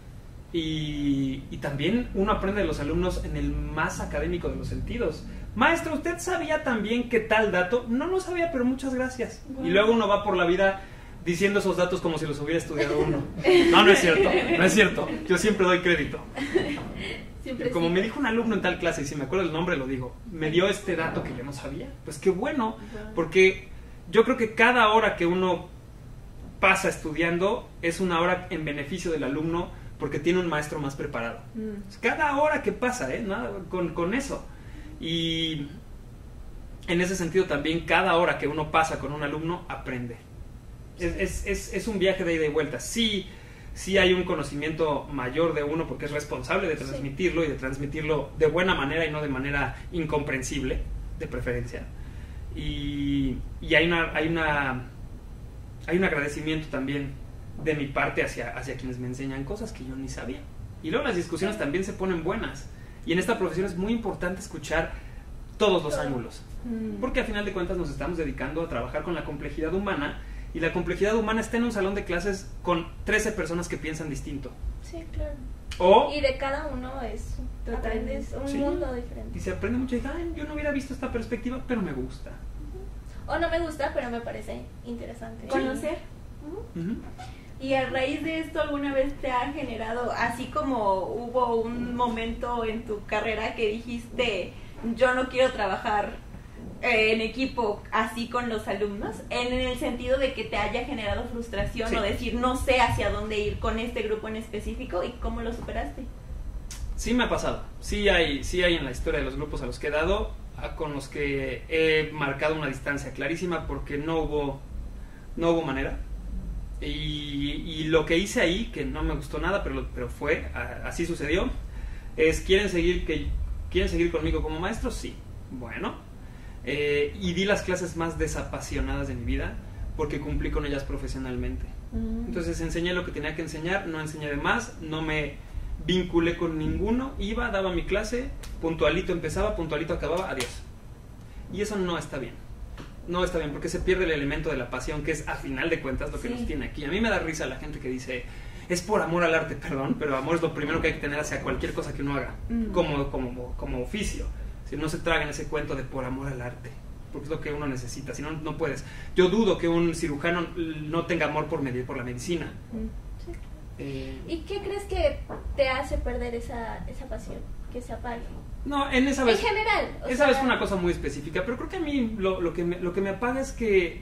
Y, y también uno aprende de los alumnos en el más académico de los sentidos. Maestro, ¿usted sabía también qué tal dato? No lo sabía, pero muchas gracias. Wow. Y luego uno va por la vida diciendo esos datos como si los hubiera estudiado uno. No, no es cierto, no es cierto. Yo siempre doy crédito. Siempre Como sí. me dijo un alumno en tal clase, y si me acuerdo el nombre lo digo, me dio este dato que yo no sabía. Pues qué bueno, porque yo creo que cada hora que uno pasa estudiando es una hora en beneficio del alumno porque tiene un maestro más preparado. Mm. Cada hora que pasa, ¿eh? Nada, con, con eso. Y en ese sentido también cada hora que uno pasa con un alumno aprende. Es, es, es, es un viaje de ida y vuelta. Sí, sí hay un conocimiento mayor de uno porque es responsable de transmitirlo y de transmitirlo de buena manera y no de manera incomprensible, de preferencia. Y, y hay una hay una hay un agradecimiento también de mi parte hacia, hacia quienes me enseñan cosas que yo ni sabía. Y luego las discusiones también se ponen buenas. Y en esta profesión es muy importante escuchar todos los ángulos. Mm. Porque a final de cuentas nos estamos dedicando a trabajar con la complejidad humana. Y la complejidad humana está en un salón de clases con trece personas que piensan distinto. Sí, claro. O Y de cada uno es, aprendes un Sí. mundo y diferente. se aprende mucho y dice, "Ay, yo no hubiera visto esta perspectiva, pero me gusta." O no me gusta, pero me parece interesante. Conocer. Ujú. Y a raíz de esto, ¿alguna vez te ha generado, así como hubo un momento en tu carrera que dijiste, yo no quiero trabajar eh, en equipo así con los alumnos, en el sentido de que te haya generado frustración Sí. o decir, no sé hacia dónde ir con este grupo en específico y cómo lo superaste? Sí me ha pasado. Sí hay, sí hay en la historia de los grupos a los que he dado, a- con los que he marcado una distancia clarísima porque no hubo, no hubo manera. Y, y lo que hice ahí, que no me gustó nada, pero, lo- pero fue, a- así sucedió, es, ¿quieren seguir, que, ¿quieren seguir conmigo como maestro? Sí. Bueno. Eh, y di las clases más desapasionadas de mi vida porque cumplí con ellas profesionalmente. Entonces enseñé lo que tenía que enseñar, no enseñé de más, no me vinculé con ninguno, iba, daba mi clase, puntualito empezaba, puntualito acababa, adiós. Y eso no está bien. No está bien porque se pierde el elemento de la pasión, que es a final de cuentas lo que Sí. nos tiene aquí. A mí me da risa la gente que dice, es por amor al arte, perdón, pero amor es lo primero que hay que tener hacia cualquier cosa que uno haga, Mm. como, como, como oficio. Si no se tragan ese cuento de por amor al arte, porque es lo que uno necesita, si no, no puedes. Yo dudo que un cirujano no tenga amor por, medir, por la medicina. Sí. Eh, ¿Y qué crees que te hace perder esa, esa pasión? Que se apague. no, en esa En vez... general. o Esa sea, vez fue una cosa muy específica, pero creo que a mí lo, lo, que, me, lo que me apaga es que...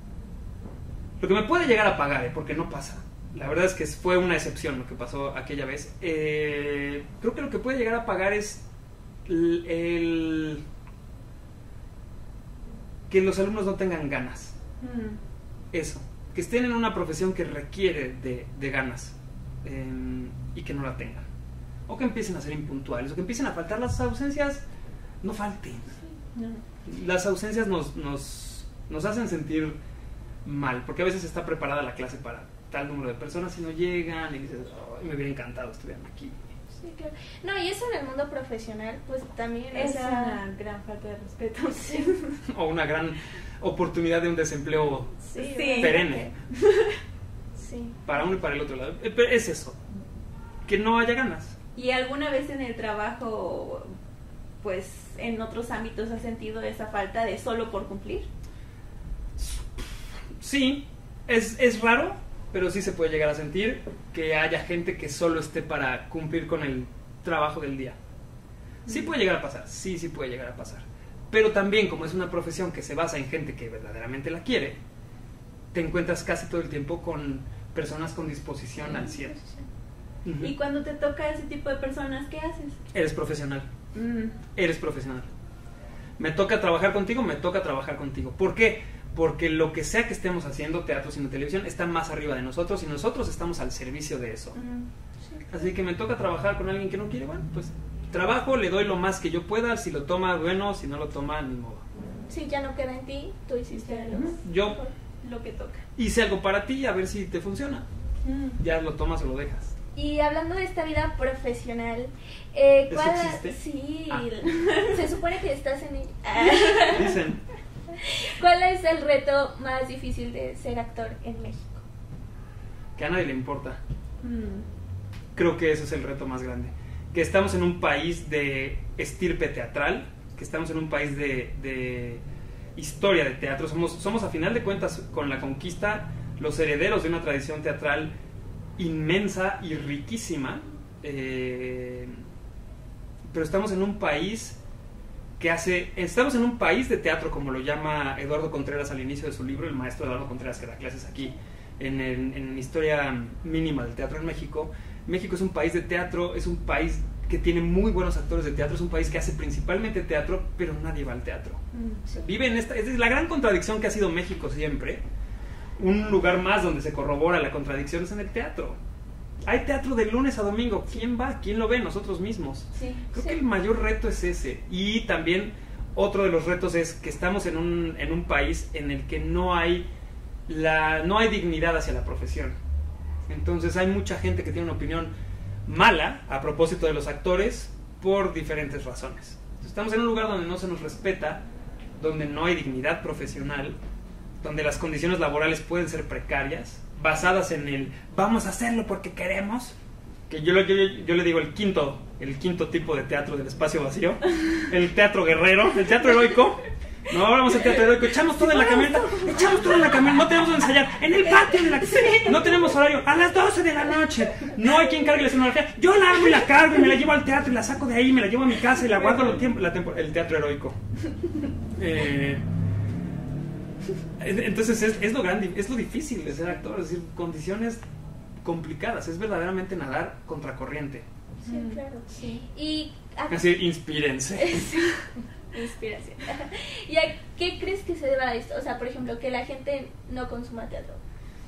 Lo que me puede llegar a apagar, ¿eh? Porque no pasa. La verdad es que fue una excepción lo que pasó aquella vez. Eh, creo que lo que puede llegar a apagar es el, el... que los alumnos no tengan ganas. Mm. Eso. Que estén en una profesión que requiere de, de ganas eh, y que no la tengan. O que empiecen a ser impuntuales, o que empiecen a faltar. Las ausencias no falten. No. Las ausencias nos, nos, nos hacen sentir mal, porque a veces está preparada la clase para tal número de personas y no llegan y dices, oh, me hubiera encantado estudiar aquí. Sí, claro. No, y eso en el mundo profesional, pues también Es o sea, una gran falta de respeto. Sí. O una gran oportunidad de un desempleo Sí, Sí. perenne, Sí. para uno y para el otro lado. Eh, pero es eso, que no haya ganas. ¿Y alguna vez en el trabajo, pues en otros ámbitos, has sentido esa falta de solo por cumplir? Sí, es, es raro, pero sí se puede llegar a sentir que haya gente que solo esté para cumplir con el trabajo del día. Sí puede llegar a pasar, sí, sí puede llegar a pasar. Pero también, como es una profesión que se basa en gente que verdaderamente la quiere, te encuentras casi todo el tiempo con personas con disposición al cien. Ujú. Y cuando te toca ese tipo de personas, ¿qué haces? Eres profesional, Mm. eres profesional. Me toca trabajar contigo, me toca trabajar contigo. ¿Por qué? Porque lo que sea que estemos haciendo, teatro, cine, televisión, está más arriba de nosotros y nosotros estamos al servicio de eso. Mm, sí. Así que me toca trabajar con alguien que no quiere, bueno, pues trabajo, le doy lo más que yo pueda, si lo toma, bueno, si no lo toma, ni modo. Sí, ya no queda en ti, tú hiciste algo. Yo Lo que toca. hice algo para ti, a ver si te funciona. Mm. Ya lo tomas o lo dejas. Y hablando de esta vida profesional, eh, ¿Eso ¿cuál existe? Sí, Ah. se supone que estás en ella. Dicen, ¿Cuál es el reto más difícil de ser actor en México? que a nadie le importa. Mm. Creo que ese es el reto más grande. Que estamos en un país de estirpe teatral, que estamos en un país de, de historia de teatro. Somos, somos, a final de cuentas, con la conquista, los herederos de una tradición teatral inmensa y riquísima. Eh, pero estamos en un país que hace... Estamos en un país de teatro, como lo llama Eduardo Contreras al inicio de su libro, el maestro Eduardo Contreras, que da clases aquí en, el, en Historia Mínima del Teatro en México. México es un país de teatro, es un país que tiene muy buenos actores de teatro, es un país que hace principalmente teatro, pero nadie va al teatro. Mm. Vive en esta... Es la gran contradicción que ha sido México siempre. Un lugar más donde se corrobora la contradicción es en el teatro. Hay teatro de lunes a domingo. ¿Quién va? ¿Quién lo ve? Nosotros mismos. Sí, Creo sí. que el mayor reto es ese. Y también otro de los retos es que estamos en un, en un país en el que no hay, la, no hay dignidad hacia la profesión. Entonces hay mucha gente que tiene una opinión mala a propósito de los actores por diferentes razones. Estamos en un lugar donde no se nos respeta, donde no hay dignidad profesional, donde las condiciones laborales pueden ser precarias, basadas en el vamos a hacerlo porque queremos, que yo, yo, yo le digo el quinto, el quinto tipo de teatro del espacio vacío, el teatro guerrero, el teatro heroico. No, ahora vamos al teatro heroico, echamos todo en la camioneta, echamos todo en la camioneta, no tenemos donde ensayar, en el patio, en la, no tenemos horario, a las doce de la noche, no hay quien cargue la escenografía, yo la hago y la cargo y me la llevo al teatro y la saco de ahí, me la llevo a mi casa y la guardo el tiempo, la tempo, el teatro heroico. Eh, entonces es, es lo grande, es lo difícil de ser actor, es decir, condiciones complicadas, es verdaderamente nadar contracorriente. Sí, Mm. claro. Sí. Y a- Así, inspírense. inspiración. ¿Y a qué crees que se deba a esto? O sea, por ejemplo, que la gente no consuma teatro.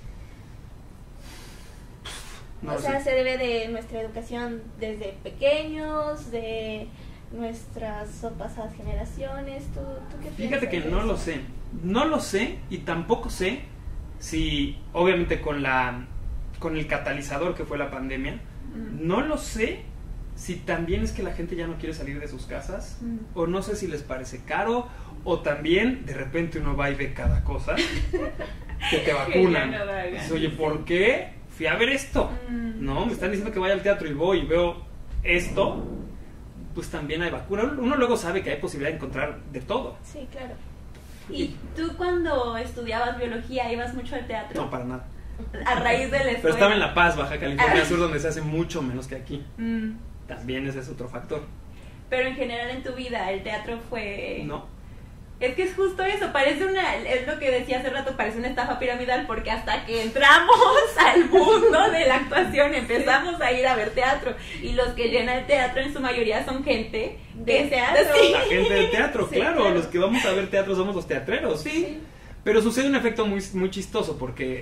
No o lo sea, sé. se debe de nuestra educación desde pequeños, de nuestras pasadas generaciones. ¿Tú, tú qué piensas? Fíjate que de no eso? lo sé, no lo sé y tampoco sé si, obviamente con la con el catalizador que fue la pandemia, Mm. no lo sé si también es que la gente ya no quiere salir de sus casas, Mm. o no sé si les parece caro, o también de repente uno va y ve cada cosa que te vacunan. Que ya no da Dices, ganas. oye, ¿por qué? Fui a ver esto. Mm. No, me están diciendo que vaya al teatro y voy y veo esto, pues también hay vacuna. Uno luego sabe que hay posibilidad de encontrar de todo. Sí, claro. ¿Y tú cuando estudiabas biología ibas mucho al teatro? No, para nada. A raíz de la escuela. Pero estaba en La Paz, Baja California Ah. Sur, donde se hace mucho menos que aquí. Mm. También ese es otro factor. Pero en general en tu vida el teatro fue... No. Es que es justo eso, parece una, es lo que decía hace rato, parece una estafa piramidal, porque hasta que entramos al mundo de la actuación empezamos a ir a ver teatro, y los que llenan el teatro en su mayoría son gente De que teatro. Sí. La gente del teatro, Sí, claro, claro. los que vamos a ver teatro somos los teatreros. Sí. Pero sucede un efecto muy, muy chistoso porque,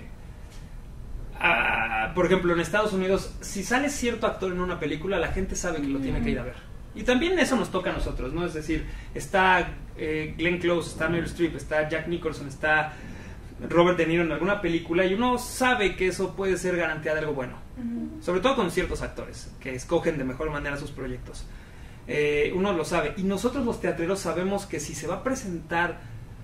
ah, por ejemplo, en Estados Unidos, si sale cierto actor en una película, la gente sabe que lo tiene que ir a ver. Y también eso nos toca a nosotros, ¿no? Es decir, está eh, Glenn Close, está Meryl Streep, está Jack Nicholson, está Robert De Niro en alguna película y uno sabe que eso puede ser garantía de algo bueno. Uh-huh. Sobre todo con ciertos actores que escogen de mejor manera sus proyectos. Eh, uno lo sabe. Y nosotros los teatreros sabemos que si se va a presentar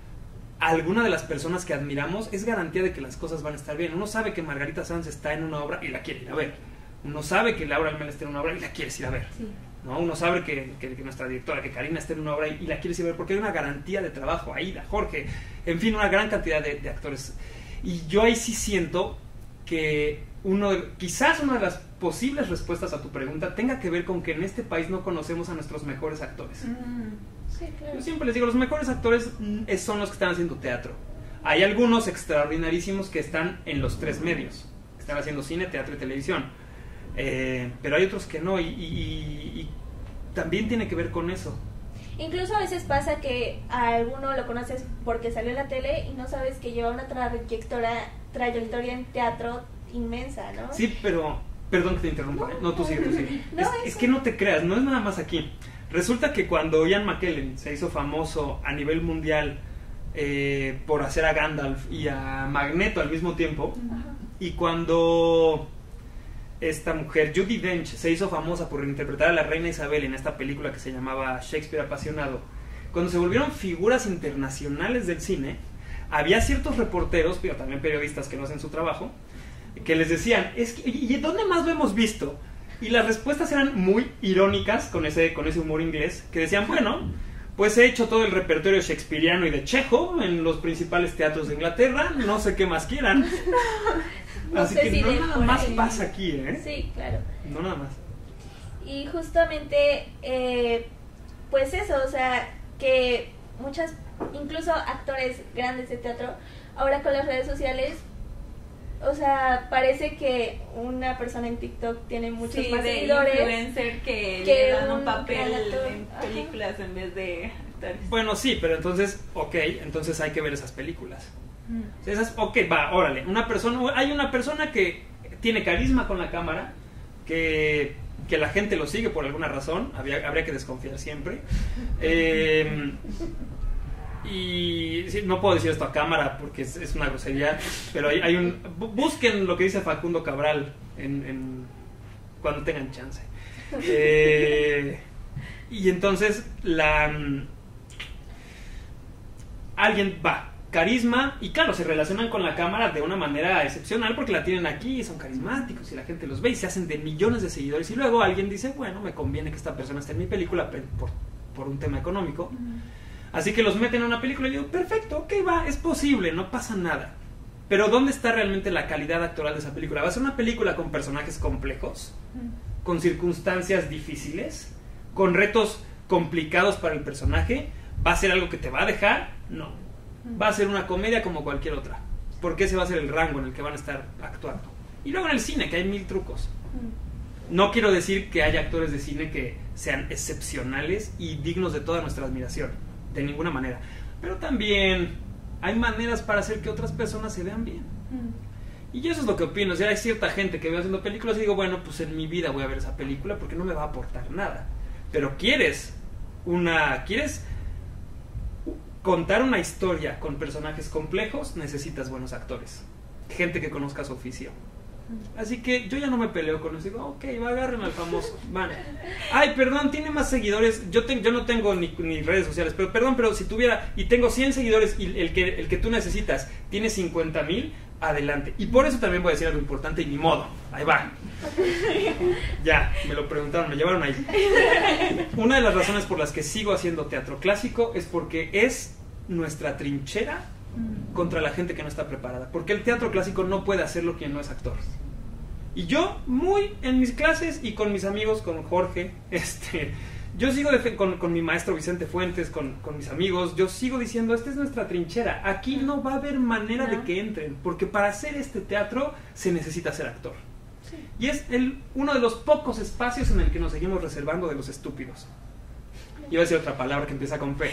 a alguna de las personas que admiramos, es garantía de que las cosas van a estar bien. Uno sabe que Margarita Sanz está en una obra y la quiere ir a ver. Uno sabe que Laura Almela está en una obra y la quieres ir a ver. Sí. ¿No? Uno sabe que, que, que nuestra directora, que Karina está en una obra y, y la quieres ir a ver porque hay una garantía de trabajo, Aida, Jorge, en fin, una gran cantidad de, de actores. Y yo ahí sí siento que uno, quizás una de las posibles respuestas a tu pregunta tenga que ver con que en este país no conocemos a nuestros mejores actores. Mm, sí, claro. Yo siempre les digo, los mejores actores son los que están haciendo teatro. Hay algunos extraordinarísimos que están en los tres medios, que están haciendo cine, teatro y televisión. Eh, pero hay otros que no y, y, y, y también tiene que ver con eso. Incluso a veces pasa que a alguno lo conoces porque salió en la tele y no sabes que lleva una trayectoria, trayectoria en teatro inmensa, ¿no? Sí, pero, perdón que te interrumpa, no, no tú sigue, tú sigue. No, es, es que no te creas, no es nada más aquí. Resulta que cuando Ian McKellen se hizo famoso a nivel mundial eh, por hacer a Gandalf y a Magneto al mismo tiempo, uh-huh. y cuando esta mujer, Judi Dench, se hizo famosa por interpretar a la reina Isabel en esta película que se llamaba Shakespeare apasionado, cuando se volvieron figuras internacionales del cine, había ciertos reporteros, pero también periodistas que no hacen su trabajo, que les decían, es que, ¿y dónde más lo hemos visto? Y las respuestas eran muy irónicas con ese, con ese humor inglés, que decían, bueno, pues he hecho todo el repertorio shakespeariano y de Chekhov en los principales teatros de Inglaterra, no sé qué más quieran. No Así sé que si no nada por más ahí. pasa aquí, ¿eh? Sí, claro. No nada más. Y justamente, eh, pues eso, o sea, que muchas, incluso actores grandes de teatro, ahora con las redes sociales, o sea, parece que una persona en TikTok tiene muchos sí, más de seguidores influencer que, que le dan un un papel gran actor. en películas en vez de actores. Bueno, sí, pero entonces, ok, entonces hay que ver esas películas. Esas, ok, va, órale. Una persona, hay una persona que tiene carisma con la cámara, que, que la gente lo sigue por alguna razón, habría, habría que desconfiar siempre. Eh, y sí, no puedo decir esto a cámara porque es, es una grosería, pero hay, hay un, busquen lo que dice Facundo Cabral en, en, cuando tengan chance. Eh, y entonces la alguien va. Carisma, y claro, se relacionan con la cámara de una manera excepcional porque la tienen aquí y son carismáticos y la gente los ve y se hacen de millones de seguidores y luego alguien dice, bueno, me conviene que esta persona esté en mi película por, por un tema económico, uh-huh. así que los meten en una película y digo, perfecto, ok, va, es posible, no pasa nada, pero ¿dónde está realmente la calidad actoral de esa película? ¿Va a ser una película con personajes complejos, uh-huh. con circunstancias difíciles, con retos complicados para el personaje? ¿Va a ser algo que te va a dejar? No. Va a ser una comedia como cualquier otra, porque ese va a ser el rango en el que van a estar actuando. Y luego en el cine, que hay mil trucos. No quiero decir que haya actores de cine que sean excepcionales y dignos de toda nuestra admiración, de ninguna manera, pero también hay maneras para hacer que otras personas se vean bien. Y yo eso es lo que opino. O sea, hay cierta gente que veo haciendo películas y digo, bueno, pues en mi vida voy a ver esa película porque no me va a aportar nada. Pero quieres una quieres contar una historia con personajes complejos, necesitas buenos actores, gente que conozca su oficio. Así que yo ya no me peleo con eso, digo, ok, va, agarren al famoso, van. Ay, perdón, tiene más seguidores, yo, te, yo no tengo ni, ni redes sociales, pero perdón, pero si tuviera, y tengo cien seguidores y el que, el que tú necesitas tiene cincuenta mil, adelante. Y por eso también voy a decir algo importante y ni modo, ahí va. Ya, me lo preguntaron, me llevaron ahí. Una de las razones por las que sigo haciendo teatro clásico es porque es nuestra trinchera contra la gente que no está preparada, porque el teatro clásico no puede hacerlo quien no es actor. Y yo, muy en mis clases y con mis amigos, con Jorge, este, yo sigo de, con, con mi maestro Vicente Fuentes, con, con mis amigos, yo sigo diciendo, esta es nuestra trinchera, aquí no va a haber manera no. de que entren, porque para hacer este teatro se necesita ser actor. Sí. Y es el, uno de los pocos espacios en el que nos seguimos reservando de los estúpidos. Iba a decir otra palabra que empieza con P.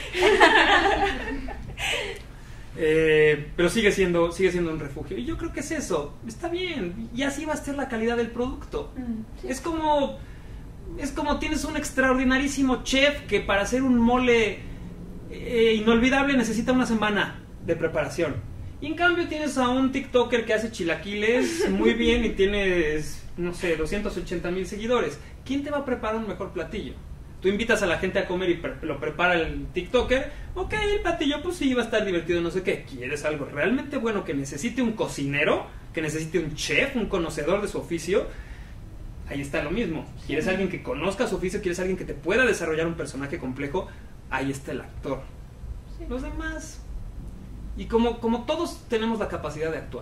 Eh, pero sigue siendo sigue siendo un refugio y yo creo que es eso, está bien, y así va a ser la calidad del producto. Mm, sí. Es como es como tienes un extraordinarísimo chef que para hacer un mole eh, inolvidable necesita una semana de preparación. Y en cambio tienes a un TikToker que hace chilaquiles muy bien y tienes, no sé, doscientos ochenta mil seguidores. ¿Quién te va a preparar un mejor platillo? Tú invitas a la gente a comer y pre- lo prepara el TikToker. Ok, el platillo pues sí va a estar divertido, no sé qué. ¿Quieres algo realmente bueno que necesite un cocinero? Que necesite un chef, un conocedor de su oficio. Ahí está lo mismo. ¿Quieres alguien que conozca su oficio? ¿Quieres alguien que te pueda desarrollar un personaje complejo? Ahí está el actor. Sí. Los demás... Y como, como todos tenemos la capacidad de actuar,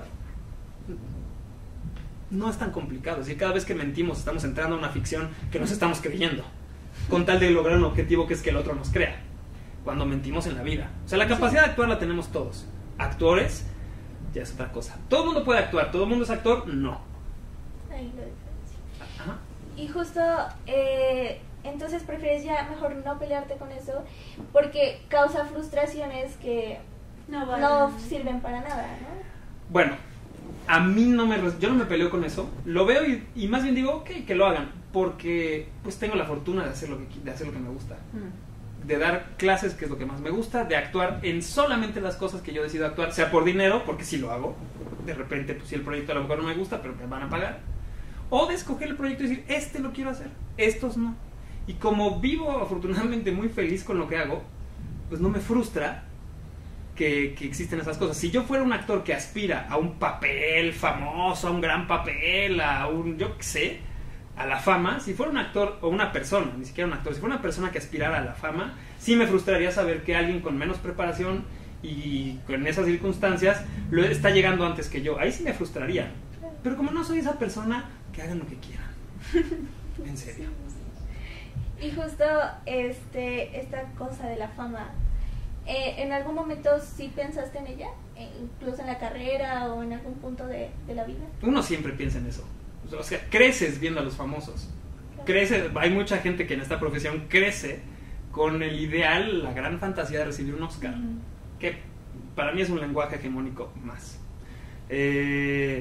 no es tan complicado. Es decir, cada vez que mentimos estamos entrando a una ficción que nos estamos creyendo, con tal de lograr un objetivo que es que el otro nos crea, cuando mentimos en la vida. O sea, la capacidad de actuar la tenemos todos. Actores, ya es otra cosa. ¿Todo el mundo puede actuar? ¿Todo el mundo es actor? No. Ahí la diferencia. Ajá. Y justo, eh, entonces prefieres ya mejor no pelearte con eso, porque causa frustraciones que No, vale. no sirven para nada, ¿no? Bueno, a mí no me... res- Yo no me peleo con eso. Lo veo y, y más bien digo, ok, que lo hagan. Porque pues tengo la fortuna de hacer lo que, qui- de hacer lo que me gusta. Mm. De dar clases, que es lo que más me gusta, de actuar en solamente las cosas que yo decido actuar, sea por dinero, porque sí lo hago, de repente, pues si el proyecto a lo mejor no me gusta, pero me van a pagar, o de escoger el proyecto y decir, este lo quiero hacer, estos no. Y como vivo afortunadamente muy feliz con lo que hago, pues no me frustra que, que existen esas cosas. Si yo fuera un actor que aspira a un papel famoso, a un gran papel, a un, yo qué sé, a la fama, si fuera un actor o una persona, ni siquiera un actor, si fuera una persona que aspirara a la fama, sí me frustraría saber que alguien con menos preparación y con esas circunstancias lo está llegando antes que yo. Ahí sí me frustraría. Pero como no soy esa persona, que hagan lo que quieran. En serio. Y justo este esta cosa de la fama, eh, ¿en algún momento sí pensaste en ella? Eh, incluso en la carrera o en algún punto de, de la vida. Uno siempre piensa en eso. O sea, creces viendo a los famosos. Crece, hay mucha gente que en esta profesión crece con el ideal, la gran fantasía de recibir un Oscar. Ujú. Que para mí es un lenguaje hegemónico más. Eh,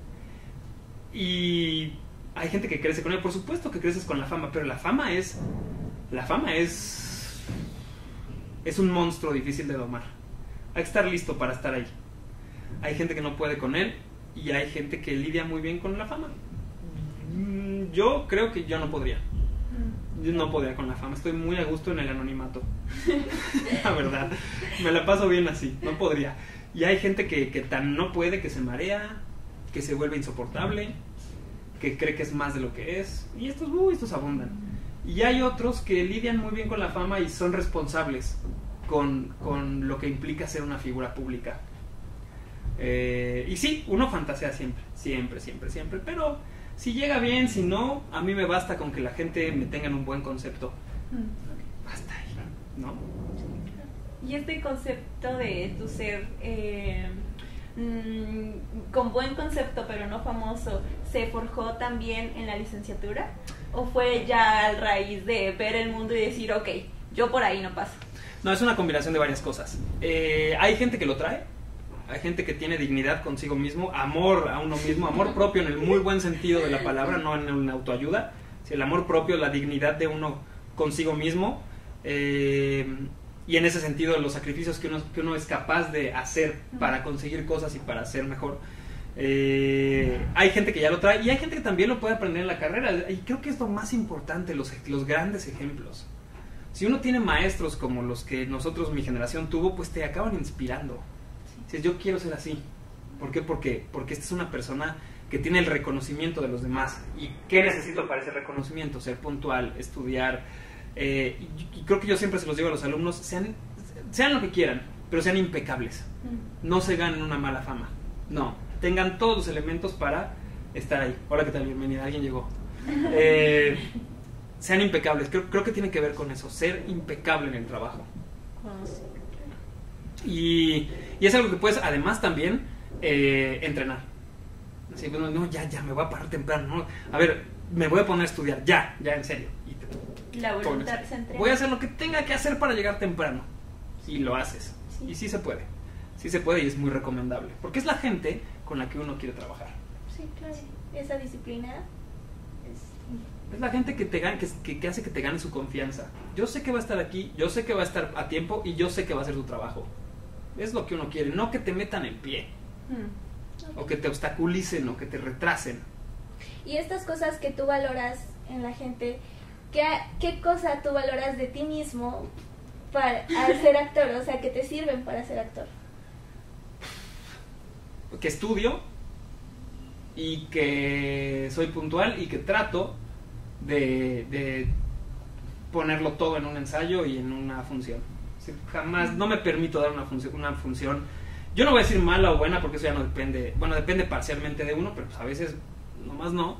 y hay gente que crece con él. Por supuesto que creces con la fama, pero la fama es... La fama es... Es un monstruo difícil de domar. Hay que estar listo para estar ahí. Hay gente que no puede con él y hay gente que lidia muy bien con la fama. Mm, Yo creo que yo no podría. Yo no podría con la fama. Estoy muy a gusto en el anonimato. La verdad. Me la paso bien así. No podría. Y hay gente que, que tan no puede, que se marea, que se vuelve insoportable, que cree que es más de lo que es. Y estos, uh, estos abundan. Y hay otros que lidian muy bien con la fama y son responsables con, con lo que implica ser una figura pública. Eh, y sí, uno fantasea siempre, siempre, siempre, siempre. Pero si llega bien, si no, a mí me basta con que la gente me tenga en un buen concepto. Hasta ahí, ¿no? Y este concepto de tu ser eh, mm, con buen concepto pero no famoso, ¿se forjó también en la licenciatura? ¿O fue ya a raíz de ver el mundo y decir, ok, yo por ahí no paso? No, es una combinación de varias cosas. Eh, hay gente que lo trae, hay gente que tiene dignidad consigo mismo, amor a uno mismo, amor propio en el muy buen sentido de la palabra, no en una autoayuda. Sí, el amor propio, la dignidad de uno consigo mismo, eh, y en ese sentido los sacrificios que uno, que uno es capaz de hacer para conseguir cosas y para ser mejor. Eh, hay gente que ya lo trae y hay gente que también lo puede aprender en la carrera, y creo que es lo más importante, los, los grandes ejemplos. Si uno tiene maestros como los que nosotros, mi generación, tuvo, pues te acaban inspirando. Si yo quiero ser así. ¿Por qué? Porque, porque esta es una persona que tiene el reconocimiento de los demás. ¿Y qué necesito para ese reconocimiento? Ser puntual, estudiar. Eh, y, y creo que yo siempre se los digo a los alumnos, sean, sean lo que quieran, pero sean impecables. No se ganen una mala fama. No, tengan todos los elementos para estar ahí. Hola, ¿qué tal? Bienvenida, alguien llegó. Eh, sean impecables, creo, creo que tiene que ver con eso, ser impecable en el trabajo. Y, y es algo que puedes además también eh, entrenar. Así, bueno, no, ya, ya, me voy a parar temprano, ¿no? A ver, me voy a poner a estudiar, ya, ya, en serio. Y te, La voluntad se entrena. voy a hacer lo que tenga que hacer para llegar temprano. Y lo haces. Sí. Y sí se puede. Sí se puede y es muy recomendable. Porque es la gente con la que uno quiere trabajar. Sí, claro. Esa disciplina es Es la gente que te gana, que, que, que hace que te gane su confianza. Yo sé que va a estar aquí, yo sé que va a estar a tiempo y yo sé que va a hacer su trabajo. Es lo que uno quiere, no que te metan el pie. Mm. O que te obstaculicen o que te retrasen. Y estas cosas que tú valoras en la gente, ¿qué, qué cosa tú valoras de ti mismo para al ser actor? O sea, que te sirven para ser actor. Que estudio y que soy puntual y que trato de, de ponerlo todo en un ensayo y en una función. O sea, jamás, no me permito dar una función, una función, yo no voy a decir mala o buena porque eso ya no depende, bueno, depende parcialmente de uno, pero pues a veces nomás no,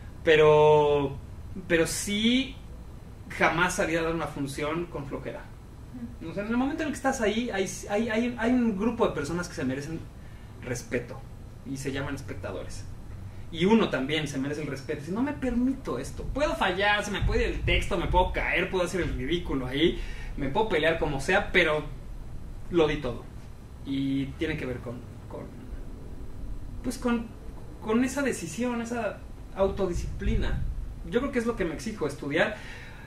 pero, pero sí jamás salí a dar una función con flojera. O sea, en el momento en el que estás ahí, hay, hay, hay, hay un grupo de personas que se merecen respeto y se llaman espectadores. Y uno también se merece el respeto. Si no me permito esto, puedo fallar, se me puede ir el texto, me puedo caer, puedo hacer el ridículo ahí, me puedo pelear como sea, pero lo di todo. Y tiene que ver con, con pues con, con esa decisión, esa autodisciplina. Yo creo que es lo que me exijo, estudiar.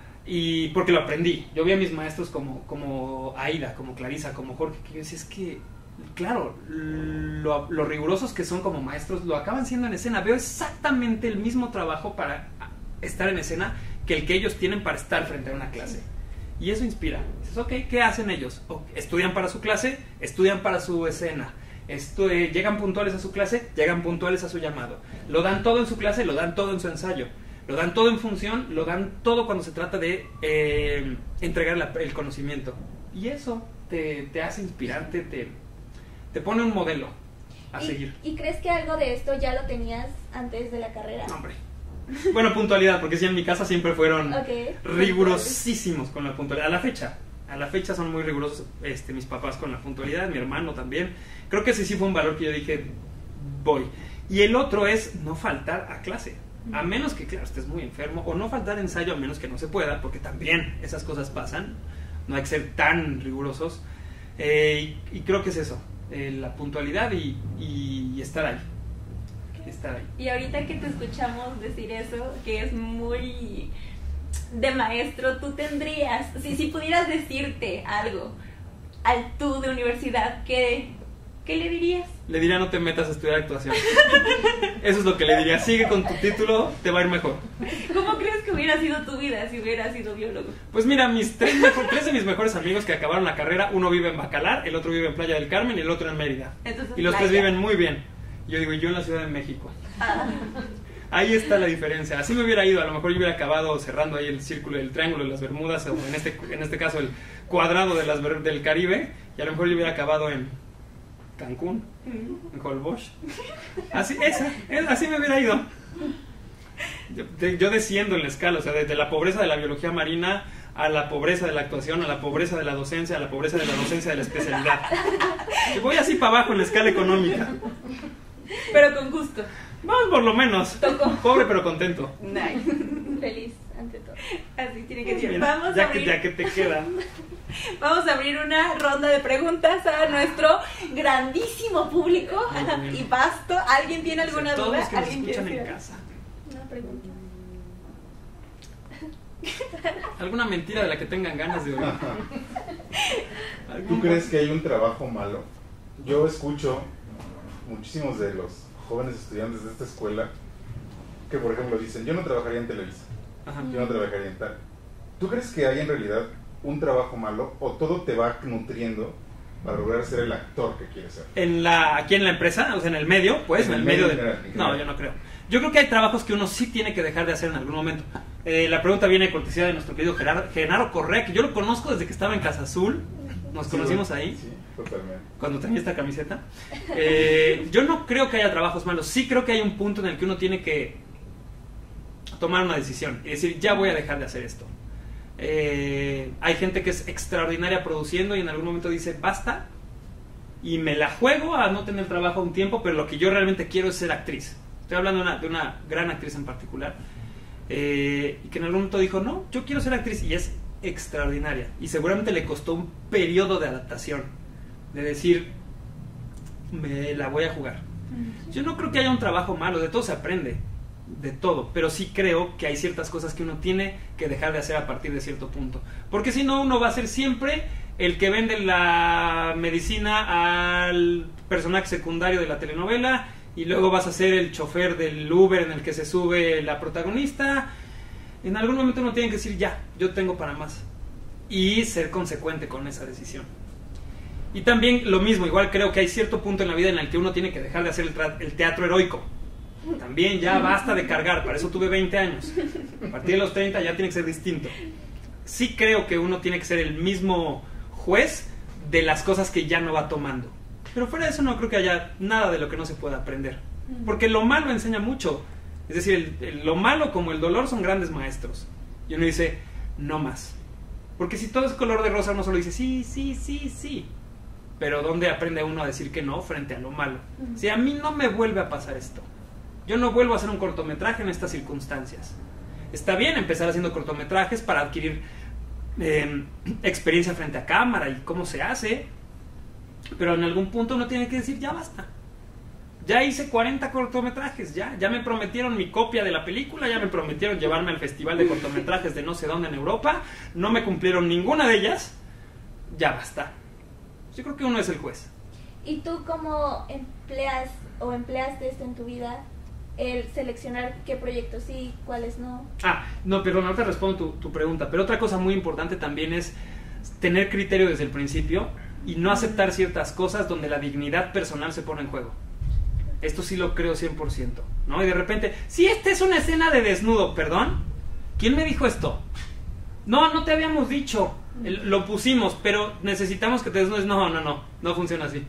Y porque lo aprendí. Yo vi a mis maestros como, como Aida, como Clarisa, como Jorge, que yo decía, es que claro, lo, lo rigurosos que son como maestros lo acaban siendo en escena. Veo exactamente el mismo trabajo para estar en escena que el que ellos tienen para estar frente a una clase. Y eso inspira. Dices, ok, ¿qué hacen ellos? Okay, estudian para su clase, estudian para su escena. Esto, eh, llegan puntuales a su clase, llegan puntuales a su llamado. Lo dan todo en su clase, lo dan todo en su ensayo. Lo dan todo en función, lo dan todo cuando se trata de eh, entregar la, el conocimiento. Y eso te, te hace inspirarte, te... te pone un modelo a ¿Y, seguir. ¿Y crees que algo de esto ya lo tenías antes de la carrera? No, hombre. Bueno, puntualidad, porque sí, en mi casa siempre fueron okay. rigurosísimos con la puntualidad. A la fecha, a la fecha son muy rigurosos este, mis papás con la puntualidad, mi hermano también. Creo que ese sí fue un valor que yo dije, voy. Y el otro es no faltar a clase. A menos que, claro, estés muy enfermo, o no faltar ensayo a menos que no se pueda, porque también esas cosas pasan. No hay que ser tan rigurosos. Eh, y, y creo que es eso. Eh, la puntualidad y, y, y estar ahí. Estar ahí. Y ahorita que te escuchamos decir eso, que es muy de maestro, tú tendrías, si, si pudieras decirte algo al tú de universidad, ¿qué, qué le dirías? Le diría, no te metas a estudiar actuación. Eso es lo que le diría, sigue con tu título, te va a ir mejor. ¿Cómo crees que hubiera sido tu vida si hubieras sido biólogo? Pues mira, mis tres, mejor, tres de mis mejores amigos que acabaron la carrera, uno vive en Bacalar, el otro vive en Playa del Carmen y el otro en Mérida. Entonces, y los playa. tres viven muy bien. Yo digo, y yo en la Ciudad de México. Ah. Ahí está la diferencia. Así me hubiera ido, a lo mejor yo hubiera acabado cerrando ahí el círculo, el triángulo de las Bermudas, o en este, en este caso el cuadrado de las, del Caribe, y a lo mejor yo hubiera acabado en Cancún, en Holbox. Así, esa, así me hubiera ido. Yo, de, yo desciendo en la escala, o sea, desde la pobreza de la biología marina a la pobreza de la actuación, a la pobreza de la docencia, a la pobreza de la docencia de la especialidad. Y voy así para abajo en la escala económica. Pero con gusto. Vamos, por lo menos. Tocó. Pobre pero contento. Nice. Feliz ante todo. Así tiene que ser. Bien, Vamos ya, a abrir, que, ya que te queda. Vamos a abrir una ronda de preguntas a nuestro grandísimo público y vasto. ¿Alguien tiene alguna o sea, duda? todos los que nos ¿Alguien escuchan quiere en decir? casa. Una pregunta. ¿Alguna mentira de la que tengan ganas de oír? ¿Tú crees que hay un trabajo malo? Yo escucho muchísimos de los jóvenes estudiantes de esta escuela que, por ejemplo, dicen, yo no trabajaría en Televisa, Ajá. yo no trabajaría en tal. ¿Tú crees que hay en realidad un trabajo malo o todo te va nutriendo para lograr ser el actor que quieres ser? En la, aquí en la empresa, o sea, en el medio, pues, en, en el medio, medio de... General, no, yo no creo. Yo creo que hay trabajos que uno sí tiene que dejar de hacer en algún momento. Eh, la pregunta viene de cortesía de nuestro querido Gerardo, Genaro Correa, que yo lo conozco desde que estaba en Casa Azul. Nos sí, conocimos ahí. Sí, totalmente. Cuando tenía esta camiseta. Eh, yo no creo que haya trabajos malos. Sí creo que hay un punto en el que uno tiene que tomar una decisión y decir, ya voy a dejar de hacer esto. Eh, hay gente que es extraordinaria produciendo y en algún momento dice, basta, y me la juego a no tener trabajo un tiempo, pero lo que yo realmente quiero es ser actriz. Estoy hablando de una, de una gran actriz en particular, eh, y que en algún momento dijo, no, yo quiero ser actriz, y es extraordinaria, y seguramente le costó un periodo de adaptación, de decir, me la voy a jugar. Yo no creo que haya un trabajo malo, de todo se aprende. de todo, pero sí creo que hay ciertas cosas que uno tiene que dejar de hacer a partir de cierto punto, porque si no uno va a ser siempre el que vende la medicina al personaje secundario de la telenovela, y luego vas a ser el chofer del Uber en el que se sube la protagonista. En algún momento uno tiene que decir, ya, yo tengo para más, y ser consecuente con esa decisión. Y también lo mismo, igual creo que hay cierto punto en la vida en el que uno tiene que dejar de hacer el, tra- el teatro heroico. También ya basta de cargar, para eso tuve veinte años. A partir de los treinta ya tiene que ser distinto. Sí creo que uno tiene que ser el mismo juez de las cosas que ya no va tomando. Pero fuera de eso no creo que haya nada de lo que no se pueda aprender. Porque lo malo enseña mucho. Es decir, el, el, lo malo como el dolor son grandes maestros. Y uno dice, no más. Porque si todo es color de rosa, uno solo dice, sí, sí, sí, sí. Pero ¿dónde aprende uno a decir que no frente a lo malo? Si a mí no me vuelve a pasar esto, yo no vuelvo a hacer un cortometraje en estas circunstancias. Está bien empezar haciendo cortometrajes para adquirir eh, experiencia frente a cámara y cómo se hace, pero en algún punto uno tiene que decir, ya basta. Ya hice cuarenta cortometrajes, ya, ya me prometieron mi copia de la película, ya me prometieron llevarme al festival de cortometrajes de no sé dónde en Europa, no me cumplieron ninguna de ellas, ya basta. Yo creo que uno es el juez. ¿Y tú cómo empleas o empleaste esto en tu vida? El seleccionar qué proyectos sí, cuáles no. Ah, no, perdón, ahorita respondo tu, tu pregunta. Pero otra cosa muy importante también es tener criterio desde el principio y no aceptar ciertas cosas donde la dignidad personal se pone en juego. Esto sí lo creo cien por ciento, ¿no? Y de repente, si esta es una escena de desnudo, ¿perdón? ¿Quién me dijo esto? No, no te habíamos dicho. El, lo pusimos, pero necesitamos que te desnudes. No, no, no, no funciona así.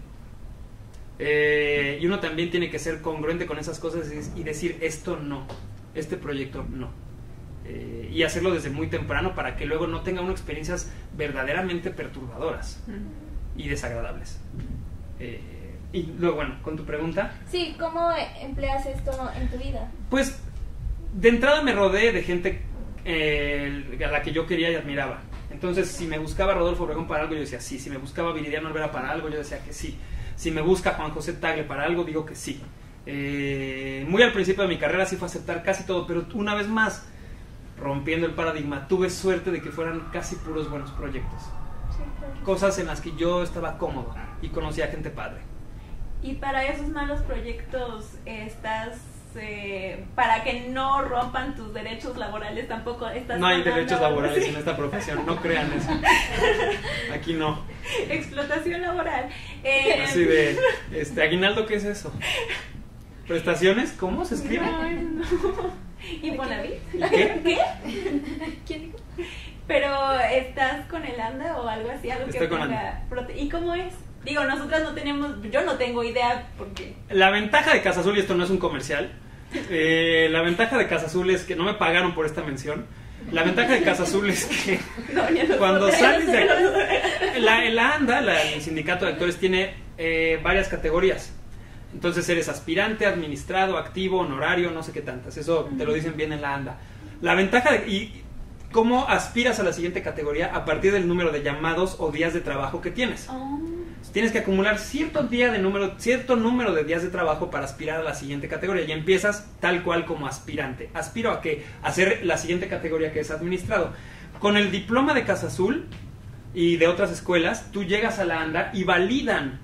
Eh, y uno también tiene que ser congruente con esas cosas y, y decir, esto no, este proyecto no. Eh, y hacerlo desde muy temprano para que luego no tenga uno experiencias verdaderamente perturbadoras y desagradables. Eh, y luego, bueno, con tu pregunta. Sí, ¿cómo empleas esto en tu vida? Pues, de entrada me rodeé de gente eh, a la que yo quería y admiraba. Entonces, si me buscaba Rodolfo Obregón para algo, yo decía sí. Si me buscaba Viridiana Olvera para algo, yo decía que sí. Si me busca Juan José Tagle para algo, digo que sí. Eh, muy al principio de mi carrera sí fue aceptar casi todo, pero una vez más, rompiendo el paradigma, tuve suerte de que fueran casi puros buenos proyectos. Sí, claro. Cosas en las que yo estaba cómodo y conocía gente padre. Y para esos malos proyectos estás... Eh, para que no rompan tus derechos laborales tampoco estás no hay mandando, derechos laborales sí. en esta profesión, no crean eso. Aquí no. Explotación laboral. Eh, Así de, este, aguinaldo, ¿qué es eso? ¿Prestaciones? ¿Cómo se escribe? Ay, no. ¿Infonavit? ¿Y qué? ¿Qué? ¿Quién dijo? Pero ¿estás con el ANDA o algo así? Algo Estoy que con tenga prote- ¿Y cómo es? Digo, nosotras no tenemos, yo no tengo idea porque... La ventaja de Casa Azul, y esto no es un comercial, eh, la ventaja de Casa Azul es que no me pagaron por esta mención. La ventaja de Casa Azul es que No, ni a los cuando hoteles, sales de ni a los hoteles. la, la ANDA, la, el sindicato de actores, tiene eh, varias categorías. Entonces eres aspirante, administrado, activo, honorario, no sé qué tantas. Eso te lo dicen bien en la ANDA. La ventaja de... Y, ¿cómo aspiras a la siguiente categoría? A partir del número de llamados o días de trabajo que tienes. Oh. Tienes que acumular cierto día de número, cierto número de días de trabajo para aspirar a la siguiente categoría. Y empiezas tal cual como aspirante. ¿Aspiro a qué? A hacer la siguiente categoría, que es administrado. Con el diploma de Casa Azul y de otras escuelas, tú llegas a la ANDA y validan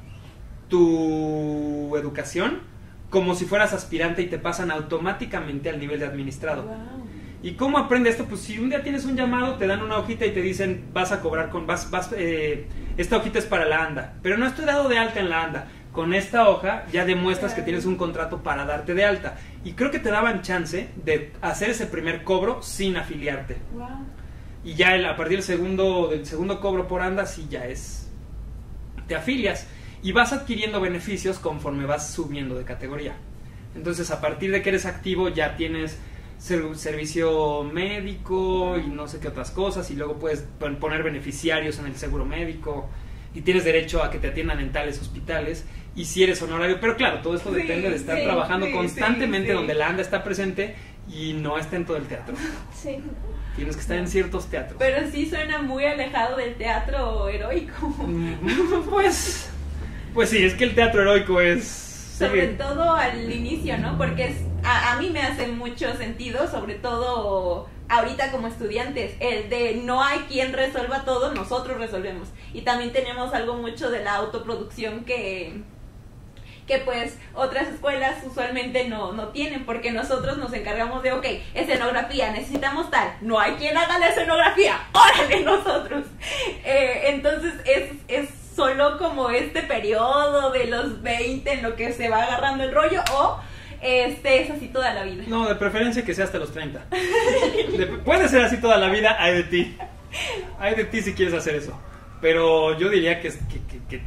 tu educación como si fueras aspirante y te pasan automáticamente al nivel de administrado. Wow. ¿Y cómo aprende esto? Pues si un día tienes un llamado, te dan una hojita y te dicen, vas a cobrar con, vas, vas, eh, esta hojita es para la ANDA, pero no estoy dado de alta en la ANDA. Con esta hoja ya demuestras que tienes un contrato para darte de alta. Y creo que te daban chance de hacer ese primer cobro sin afiliarte. Wow. Y ya el, a partir del segundo, del segundo cobro por ANDA, sí ya es, te afilias. Y vas adquiriendo beneficios conforme vas subiendo de categoría. Entonces, a partir de que eres activo, ya tienes servicio médico y no sé qué otras cosas, y luego puedes poner beneficiarios en el seguro médico y tienes derecho a que te atiendan en tales hospitales, y si eres honorario, pero claro, todo esto Sí, depende de estar sí, trabajando sí, constantemente sí, sí. donde la ANDA está presente y no está en todo el teatro. Sí. Tienes que estar en ciertos teatros. Pero sí suena muy alejado del teatro heroico. Mm, Pues, pues sí, es que el teatro heroico es sobre Sí. todo al inicio, ¿no? Porque es, a, a mí me hace mucho sentido, sobre todo ahorita como estudiantes, el de no hay quien resuelva todo, nosotros resolvemos. Y también tenemos algo mucho de la autoproducción que, que pues otras escuelas usualmente no, no tienen, porque nosotros nos encargamos de, ok, escenografía, necesitamos tal, no hay quien haga la escenografía, órale nosotros. Eh, entonces es, es solo como este periodo de los veinte en lo que se va agarrando el rollo, o este es así toda la vida. No, de preferencia que sea hasta los treinta. De- puede ser así toda la vida, hay de ti. Hay de ti si quieres hacer eso. Pero yo diría que, que, que, que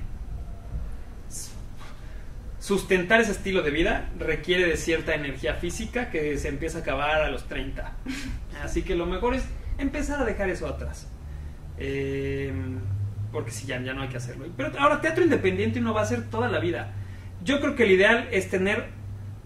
sustentar ese estilo de vida requiere de cierta energía física que se empieza a acabar a los treinta. Así que lo mejor es empezar a dejar eso atrás. Eh, porque si ya, ya no hay que hacerlo. Pero ahora, teatro independiente uno va a hacer toda la vida. Yo creo que el ideal es tener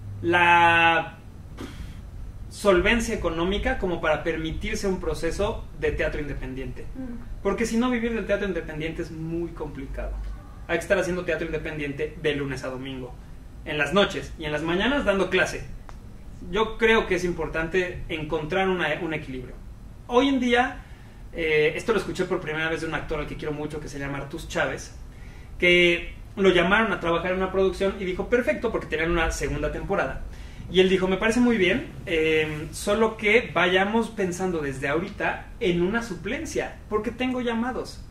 la solvencia económica como para permitirse un proceso de teatro independiente. Porque si no, vivir del teatro independiente es muy complicado. Hay que estar haciendo teatro independiente de lunes a domingo, en las noches y en las mañanas dando clase. Yo creo que es importante encontrar una, un equilibrio. Hoy en día, eh, esto lo escuché por primera vez de un actor al que quiero mucho, que se llama Artús Chávez, que lo llamaron a trabajar en una producción y dijo, perfecto, porque tenían una segunda temporada. Y él dijo, me parece muy bien, eh, solo que vayamos pensando desde ahorita en una suplencia, porque tengo llamados.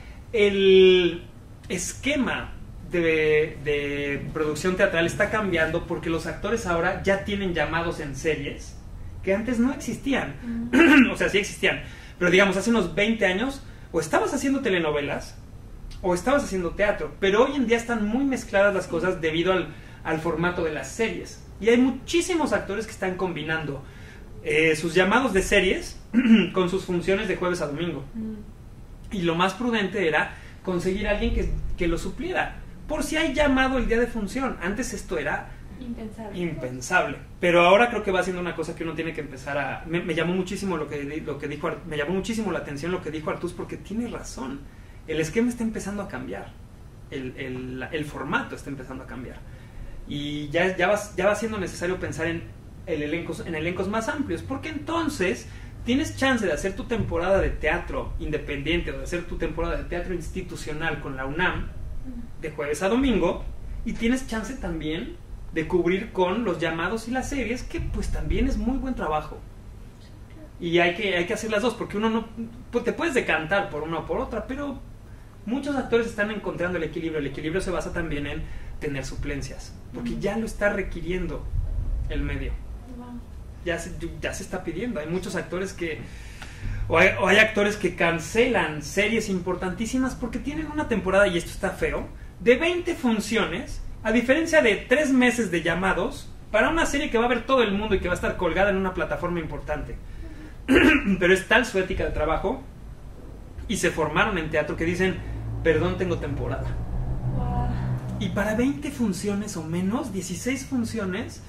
El esquema de, de producción teatral está cambiando porque los actores ahora ya tienen llamados en series que antes no existían. O sea, sí existían, pero digamos, hace unos veinte años, o estabas haciendo telenovelas, o estabas haciendo teatro, pero hoy en día están muy mezcladas las cosas debido al, al formato de las series. Y hay muchísimos actores que están combinando eh, sus llamados de series con sus funciones de jueves a domingo. Mm. Y lo más prudente era conseguir a alguien que, que lo supliera, por si hay llamado el día de función. Antes esto era impensable. impensable. Pero ahora creo que va siendo una cosa que uno tiene que empezar a... Me, me llamó muchísimo lo que, lo que dijo, me llamó muchísimo la atención lo que dijo Artús, porque tiene razón. El esquema está empezando a cambiar, el, el, el formato está empezando a cambiar, y ya, ya, va, ya va siendo necesario pensar en, el elencos, en elencos más amplios, porque entonces tienes chance de hacer tu temporada de teatro independiente o de hacer tu temporada de teatro institucional con la UNAM de jueves a domingo, y tienes chance también de cubrir con los llamados y las series, que pues también es muy buen trabajo. Y hay que, hay que hacer las dos, porque uno no... Pues te puedes decantar por una o por otra, pero muchos actores están encontrando el equilibrio. El equilibrio se basa también en tener suplencias, porque ya lo está requiriendo el medio. Ya se, ya se está pidiendo. Hay muchos actores que... O hay, o hay actores que cancelan series importantísimas porque tienen una temporada, y esto está feo, de veinte funciones, a diferencia de tres meses de llamados, para una serie que va a ver todo el mundo y que va a estar colgada en una plataforma importante. Pero es tal su ética de trabajo y se formaron en teatro que dicen, perdón, tengo temporada. Wow. Y para veinte funciones o menos, dieciséis funciones,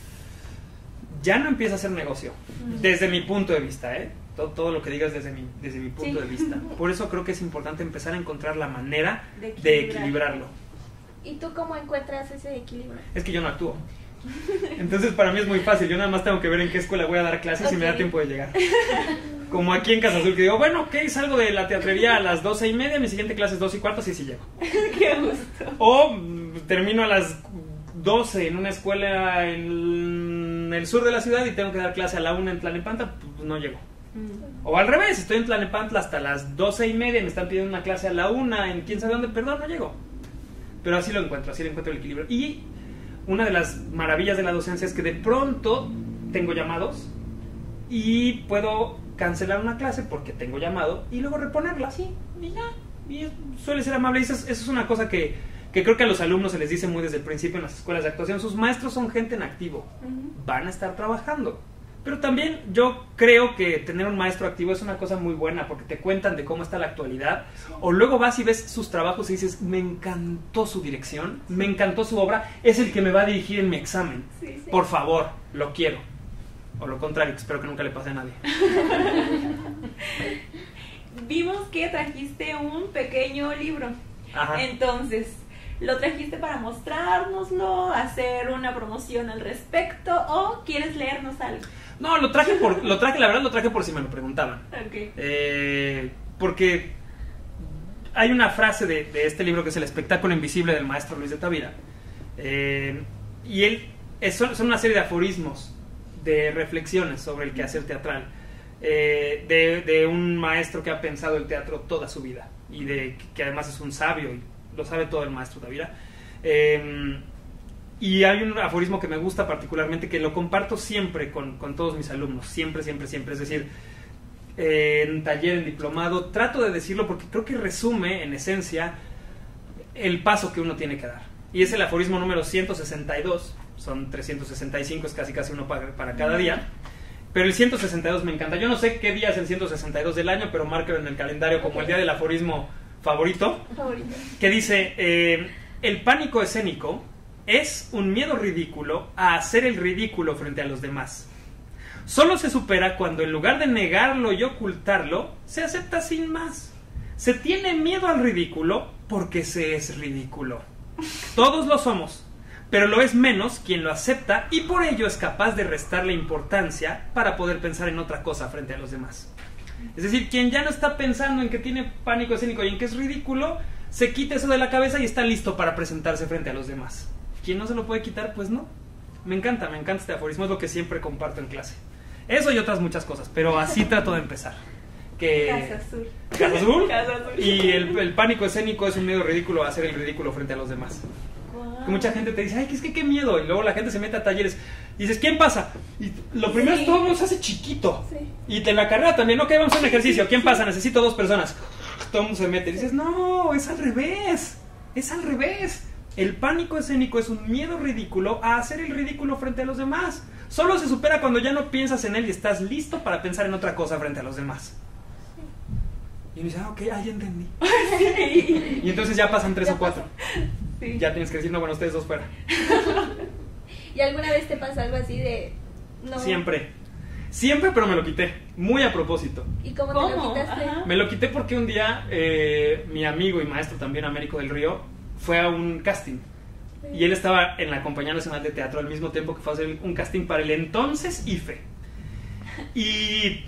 ya no empieza a ser negocio. Mm. Desde mi punto de vista, ¿eh? Todo, todo lo que digas desde mi, desde mi punto sí. de vista. Por eso creo que es importante empezar a encontrar la manera de, equilibrar. de equilibrarlo. ¿Y tú cómo encuentras ese equilibrio? Es que yo no actúo. Entonces para mí es muy fácil, yo nada más tengo que ver en qué escuela voy a dar clases okay. y me da tiempo de llegar. Como aquí en Casa Azul, que digo, bueno, ok, salgo de la teatrería a las doce y media, mi siguiente clase es dos y cuarto, sí, sí llego. Qué gusto. O termino a las doce en una escuela en el sur de la ciudad y tengo que dar clase a la una en Tlalnepantla, pues no llego. Mm. O al revés, estoy en Tlalnepantla hasta las doce y media y me están pidiendo una clase a la una en quién sabe dónde, perdón, no llego. Pero así lo encuentro, así lo encuentro el equilibrio. Y una de las maravillas de la docencia es que de pronto tengo llamados y puedo cancelar una clase porque tengo llamado y luego reponerla. Sí, y ya. Y suele ser amable. Y eso es, eso es una cosa que, que creo que a los alumnos se les dice muy desde el principio en las escuelas de actuación. Sus maestros son gente en activo. Uh-huh. Van a estar trabajando. Pero también yo creo que tener un maestro activo es una cosa muy buena porque te cuentan de cómo está la actualidad, o luego vas y ves sus trabajos y dices, me encantó su dirección, me encantó su obra, es el que me va a dirigir en mi examen, sí, sí. por favor, lo quiero. O lo contrario, espero que nunca le pase a nadie. Vimos que trajiste un pequeño libro. Ajá. Entonces, ¿Lo trajiste para mostrárnoslo, hacer una promoción al respecto o quieres leernos algo? No, lo traje por, lo traje, la verdad lo traje por si me lo preguntaban. Okay. Eh, porque hay una frase de, de este libro que es El espectáculo invisible del maestro Luis de Tavira. Eh, y él, es, son, son una serie de aforismos, de reflexiones sobre el quehacer teatral. Eh, de, de un maestro que ha pensado el teatro toda su vida y de que además es un sabio y lo sabe todo el maestro Tavira. Eh, y hay un aforismo que me gusta particularmente, que lo comparto siempre con, con todos mis alumnos, siempre, siempre, siempre, es decir, eh, en taller, en diplomado, trato de decirlo porque creo que resume en esencia el paso que uno tiene que dar. Y es el aforismo número ciento sesenta y dos, son trescientos sesenta y cinco, es casi casi uno para, para cada día. Pero el ciento sesenta y dos me encanta. Yo no sé qué día es el ciento sesenta y dos del año, pero márquelo en el calendario como el día del aforismo favorito. Favorito. Que dice, eh, el pánico escénico es un miedo ridículo a hacer el ridículo frente a los demás. Solo se supera cuando en lugar de negarlo y ocultarlo, se acepta sin más. Se tiene miedo al ridículo porque se es ridículo. Todos lo somos, pero lo es menos quien lo acepta y por ello es capaz de restarle importancia para poder pensar en otra cosa frente a los demás. Es decir, quien ya no está pensando en que tiene pánico escénico y en que es ridículo, se quita eso de la cabeza y está listo para presentarse frente a los demás. Quien no se lo puede quitar, pues no. Me encanta, me encanta este aforismo, es lo que siempre comparto en clase. Eso y otras muchas cosas, pero así trato de empezar. Que Casa Azul. Casa Azul. Casa Azul. Y el, el pánico escénico es un miedo ridículo a hacer el ridículo frente a los demás. Que mucha gente te dice, ay, que es que qué miedo. Y luego la gente se mete a talleres y dices, ¿quién pasa? Y lo primero Sí. es todo se hace chiquito. Sí. Y en la carrera también, ok, vamos a hacer un ejercicio. ¿Quién pasa? Necesito dos personas. Todo el mundo se mete. Y dices, no, es al revés. Es al revés. El pánico escénico es un miedo ridículo a hacer el ridículo frente a los demás. Solo se supera cuando ya no piensas en él y estás listo para pensar en otra cosa frente a los demás. Y uno dice, ah, ok, ah, ya entendí. Y entonces ya pasan tres Ya o cuatro. Sí. Ya tienes que decir, no, bueno, ustedes dos fuera. ¿Y alguna vez te pasó algo así de no? Siempre. Siempre, pero me lo quité. Muy a propósito. ¿Y cómo, te lo ¿Cómo? quitaste? Ajá. Me lo quité porque un día eh, mi amigo y maestro también, Américo del Río, fue a un casting. Y él estaba en la Compañía Nacional de Teatro al mismo tiempo que fue a hacer un casting para el entonces I F E. Y,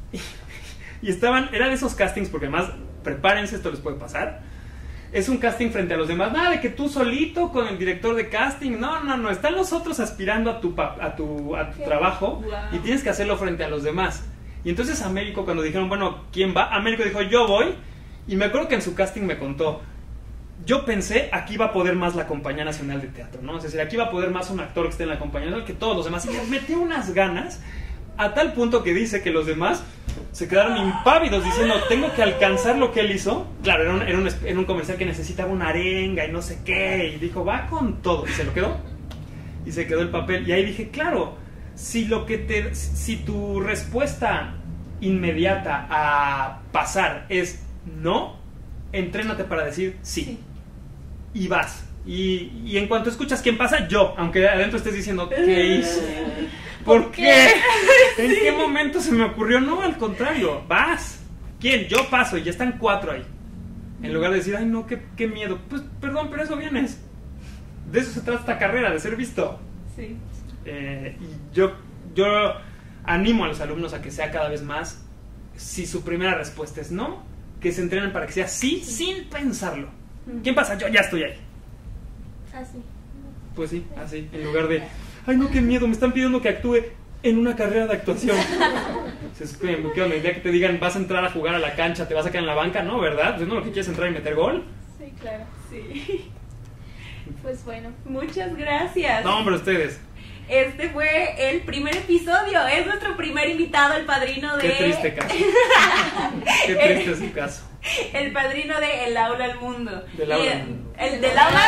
y estaban, era de esos castings, porque además, prepárense, esto les puede pasar. Es un casting frente a los demás. Nada de que tú solito con el director de casting. No, no, no. Están los otros aspirando a tu, pa- a tu, a tu ¿Qué? trabajo. Wow. Y tienes que hacerlo frente a los demás. Y entonces Américo, cuando dijeron, bueno, ¿quién va? Américo dijo, yo voy. Y me acuerdo que en su casting me contó, yo pensé, aquí va a poder más la Compañía Nacional de Teatro, ¿no? Es decir, aquí va a poder más un actor que esté en la Compañía Nacional que todos los demás. Y les metió unas ganas a tal punto que dice que los demás se quedaron impávidos diciendo, tengo que alcanzar lo que él hizo. Claro, era un, era un, era un comercial que necesitaba una arenga y no sé qué. Y dijo, va con todo. Y se lo quedó. Y se quedó el papel. Y ahí dije, claro, si, lo que te, si tu respuesta inmediata a pasar es no, entrénate para decir sí. Sí. Y vas. Y, y en cuanto escuchas quién pasa, yo, aunque adentro estés diciendo, ¿qué hice? ¿Por qué? ¿En qué momento se me ocurrió? No, al contrario, vas. ¿Quién? Yo paso y ya están cuatro ahí. En lugar de decir, ay no, qué, qué miedo. Pues perdón, pero eso vienes. De eso se trata esta carrera, de ser visto. Sí. Eh, y yo, yo animo a los alumnos a que sea cada vez más, si su primera respuesta es no, que se entrenen para que sea sí, sin pensarlo. ¿Quién pasa? Yo ya estoy ahí. Así. Pues sí, así, en lugar de, ay no, qué miedo, me están pidiendo que actúe en una carrera de actuación. Se supone, ¿qué onda? El día que te digan, vas a entrar a jugar a la cancha, te vas a quedar en la banca, ¿no? ¿Verdad? Pues no, lo que quieres es entrar y meter gol. Sí, claro. Sí. Pues bueno. Muchas gracias. No, hombre, ustedes. Este fue el primer episodio. Es nuestro primer invitado, el padrino de... Qué triste caso. Qué triste es su caso. El padrino de El Aula al Mundo. Del Y Aula el, al Mundo. el del Aula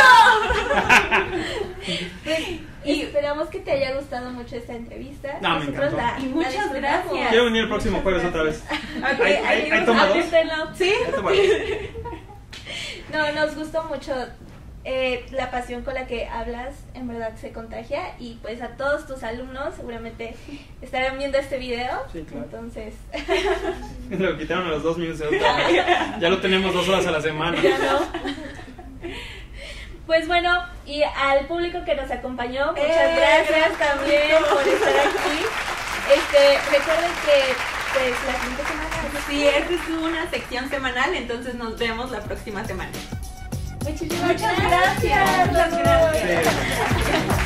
al Mundo. Pues, Y- esperamos que te haya gustado mucho esta entrevista. No, me Nosotros encantó. la- Y la muchas disfrutamos. gracias. Quiero venir el próximo jueves otra vez. Ok, Ahí- ahí- ahí ahí toma dos. apúntenlo. ¿Sí? Ya te voy a- No, nos gustó mucho eh, la pasión con la que hablas, en verdad se contagia. Y pues a todos tus alumnos seguramente estarán viendo este video. Sí, claro. Entonces, Lo quitaron a los dos minutos de otra vez. Ya lo tenemos dos horas a la semana. ya no. Pues bueno, y al público que nos acompañó, muchas Eh, gracias gracias, también público. por estar aquí. Este, recuerden que pues la siguiente semana. Sí, esta es una sección semanal, entonces nos vemos la próxima semana. Muchísimas Muchas gracias. gracias. Muchas gracias. Sí.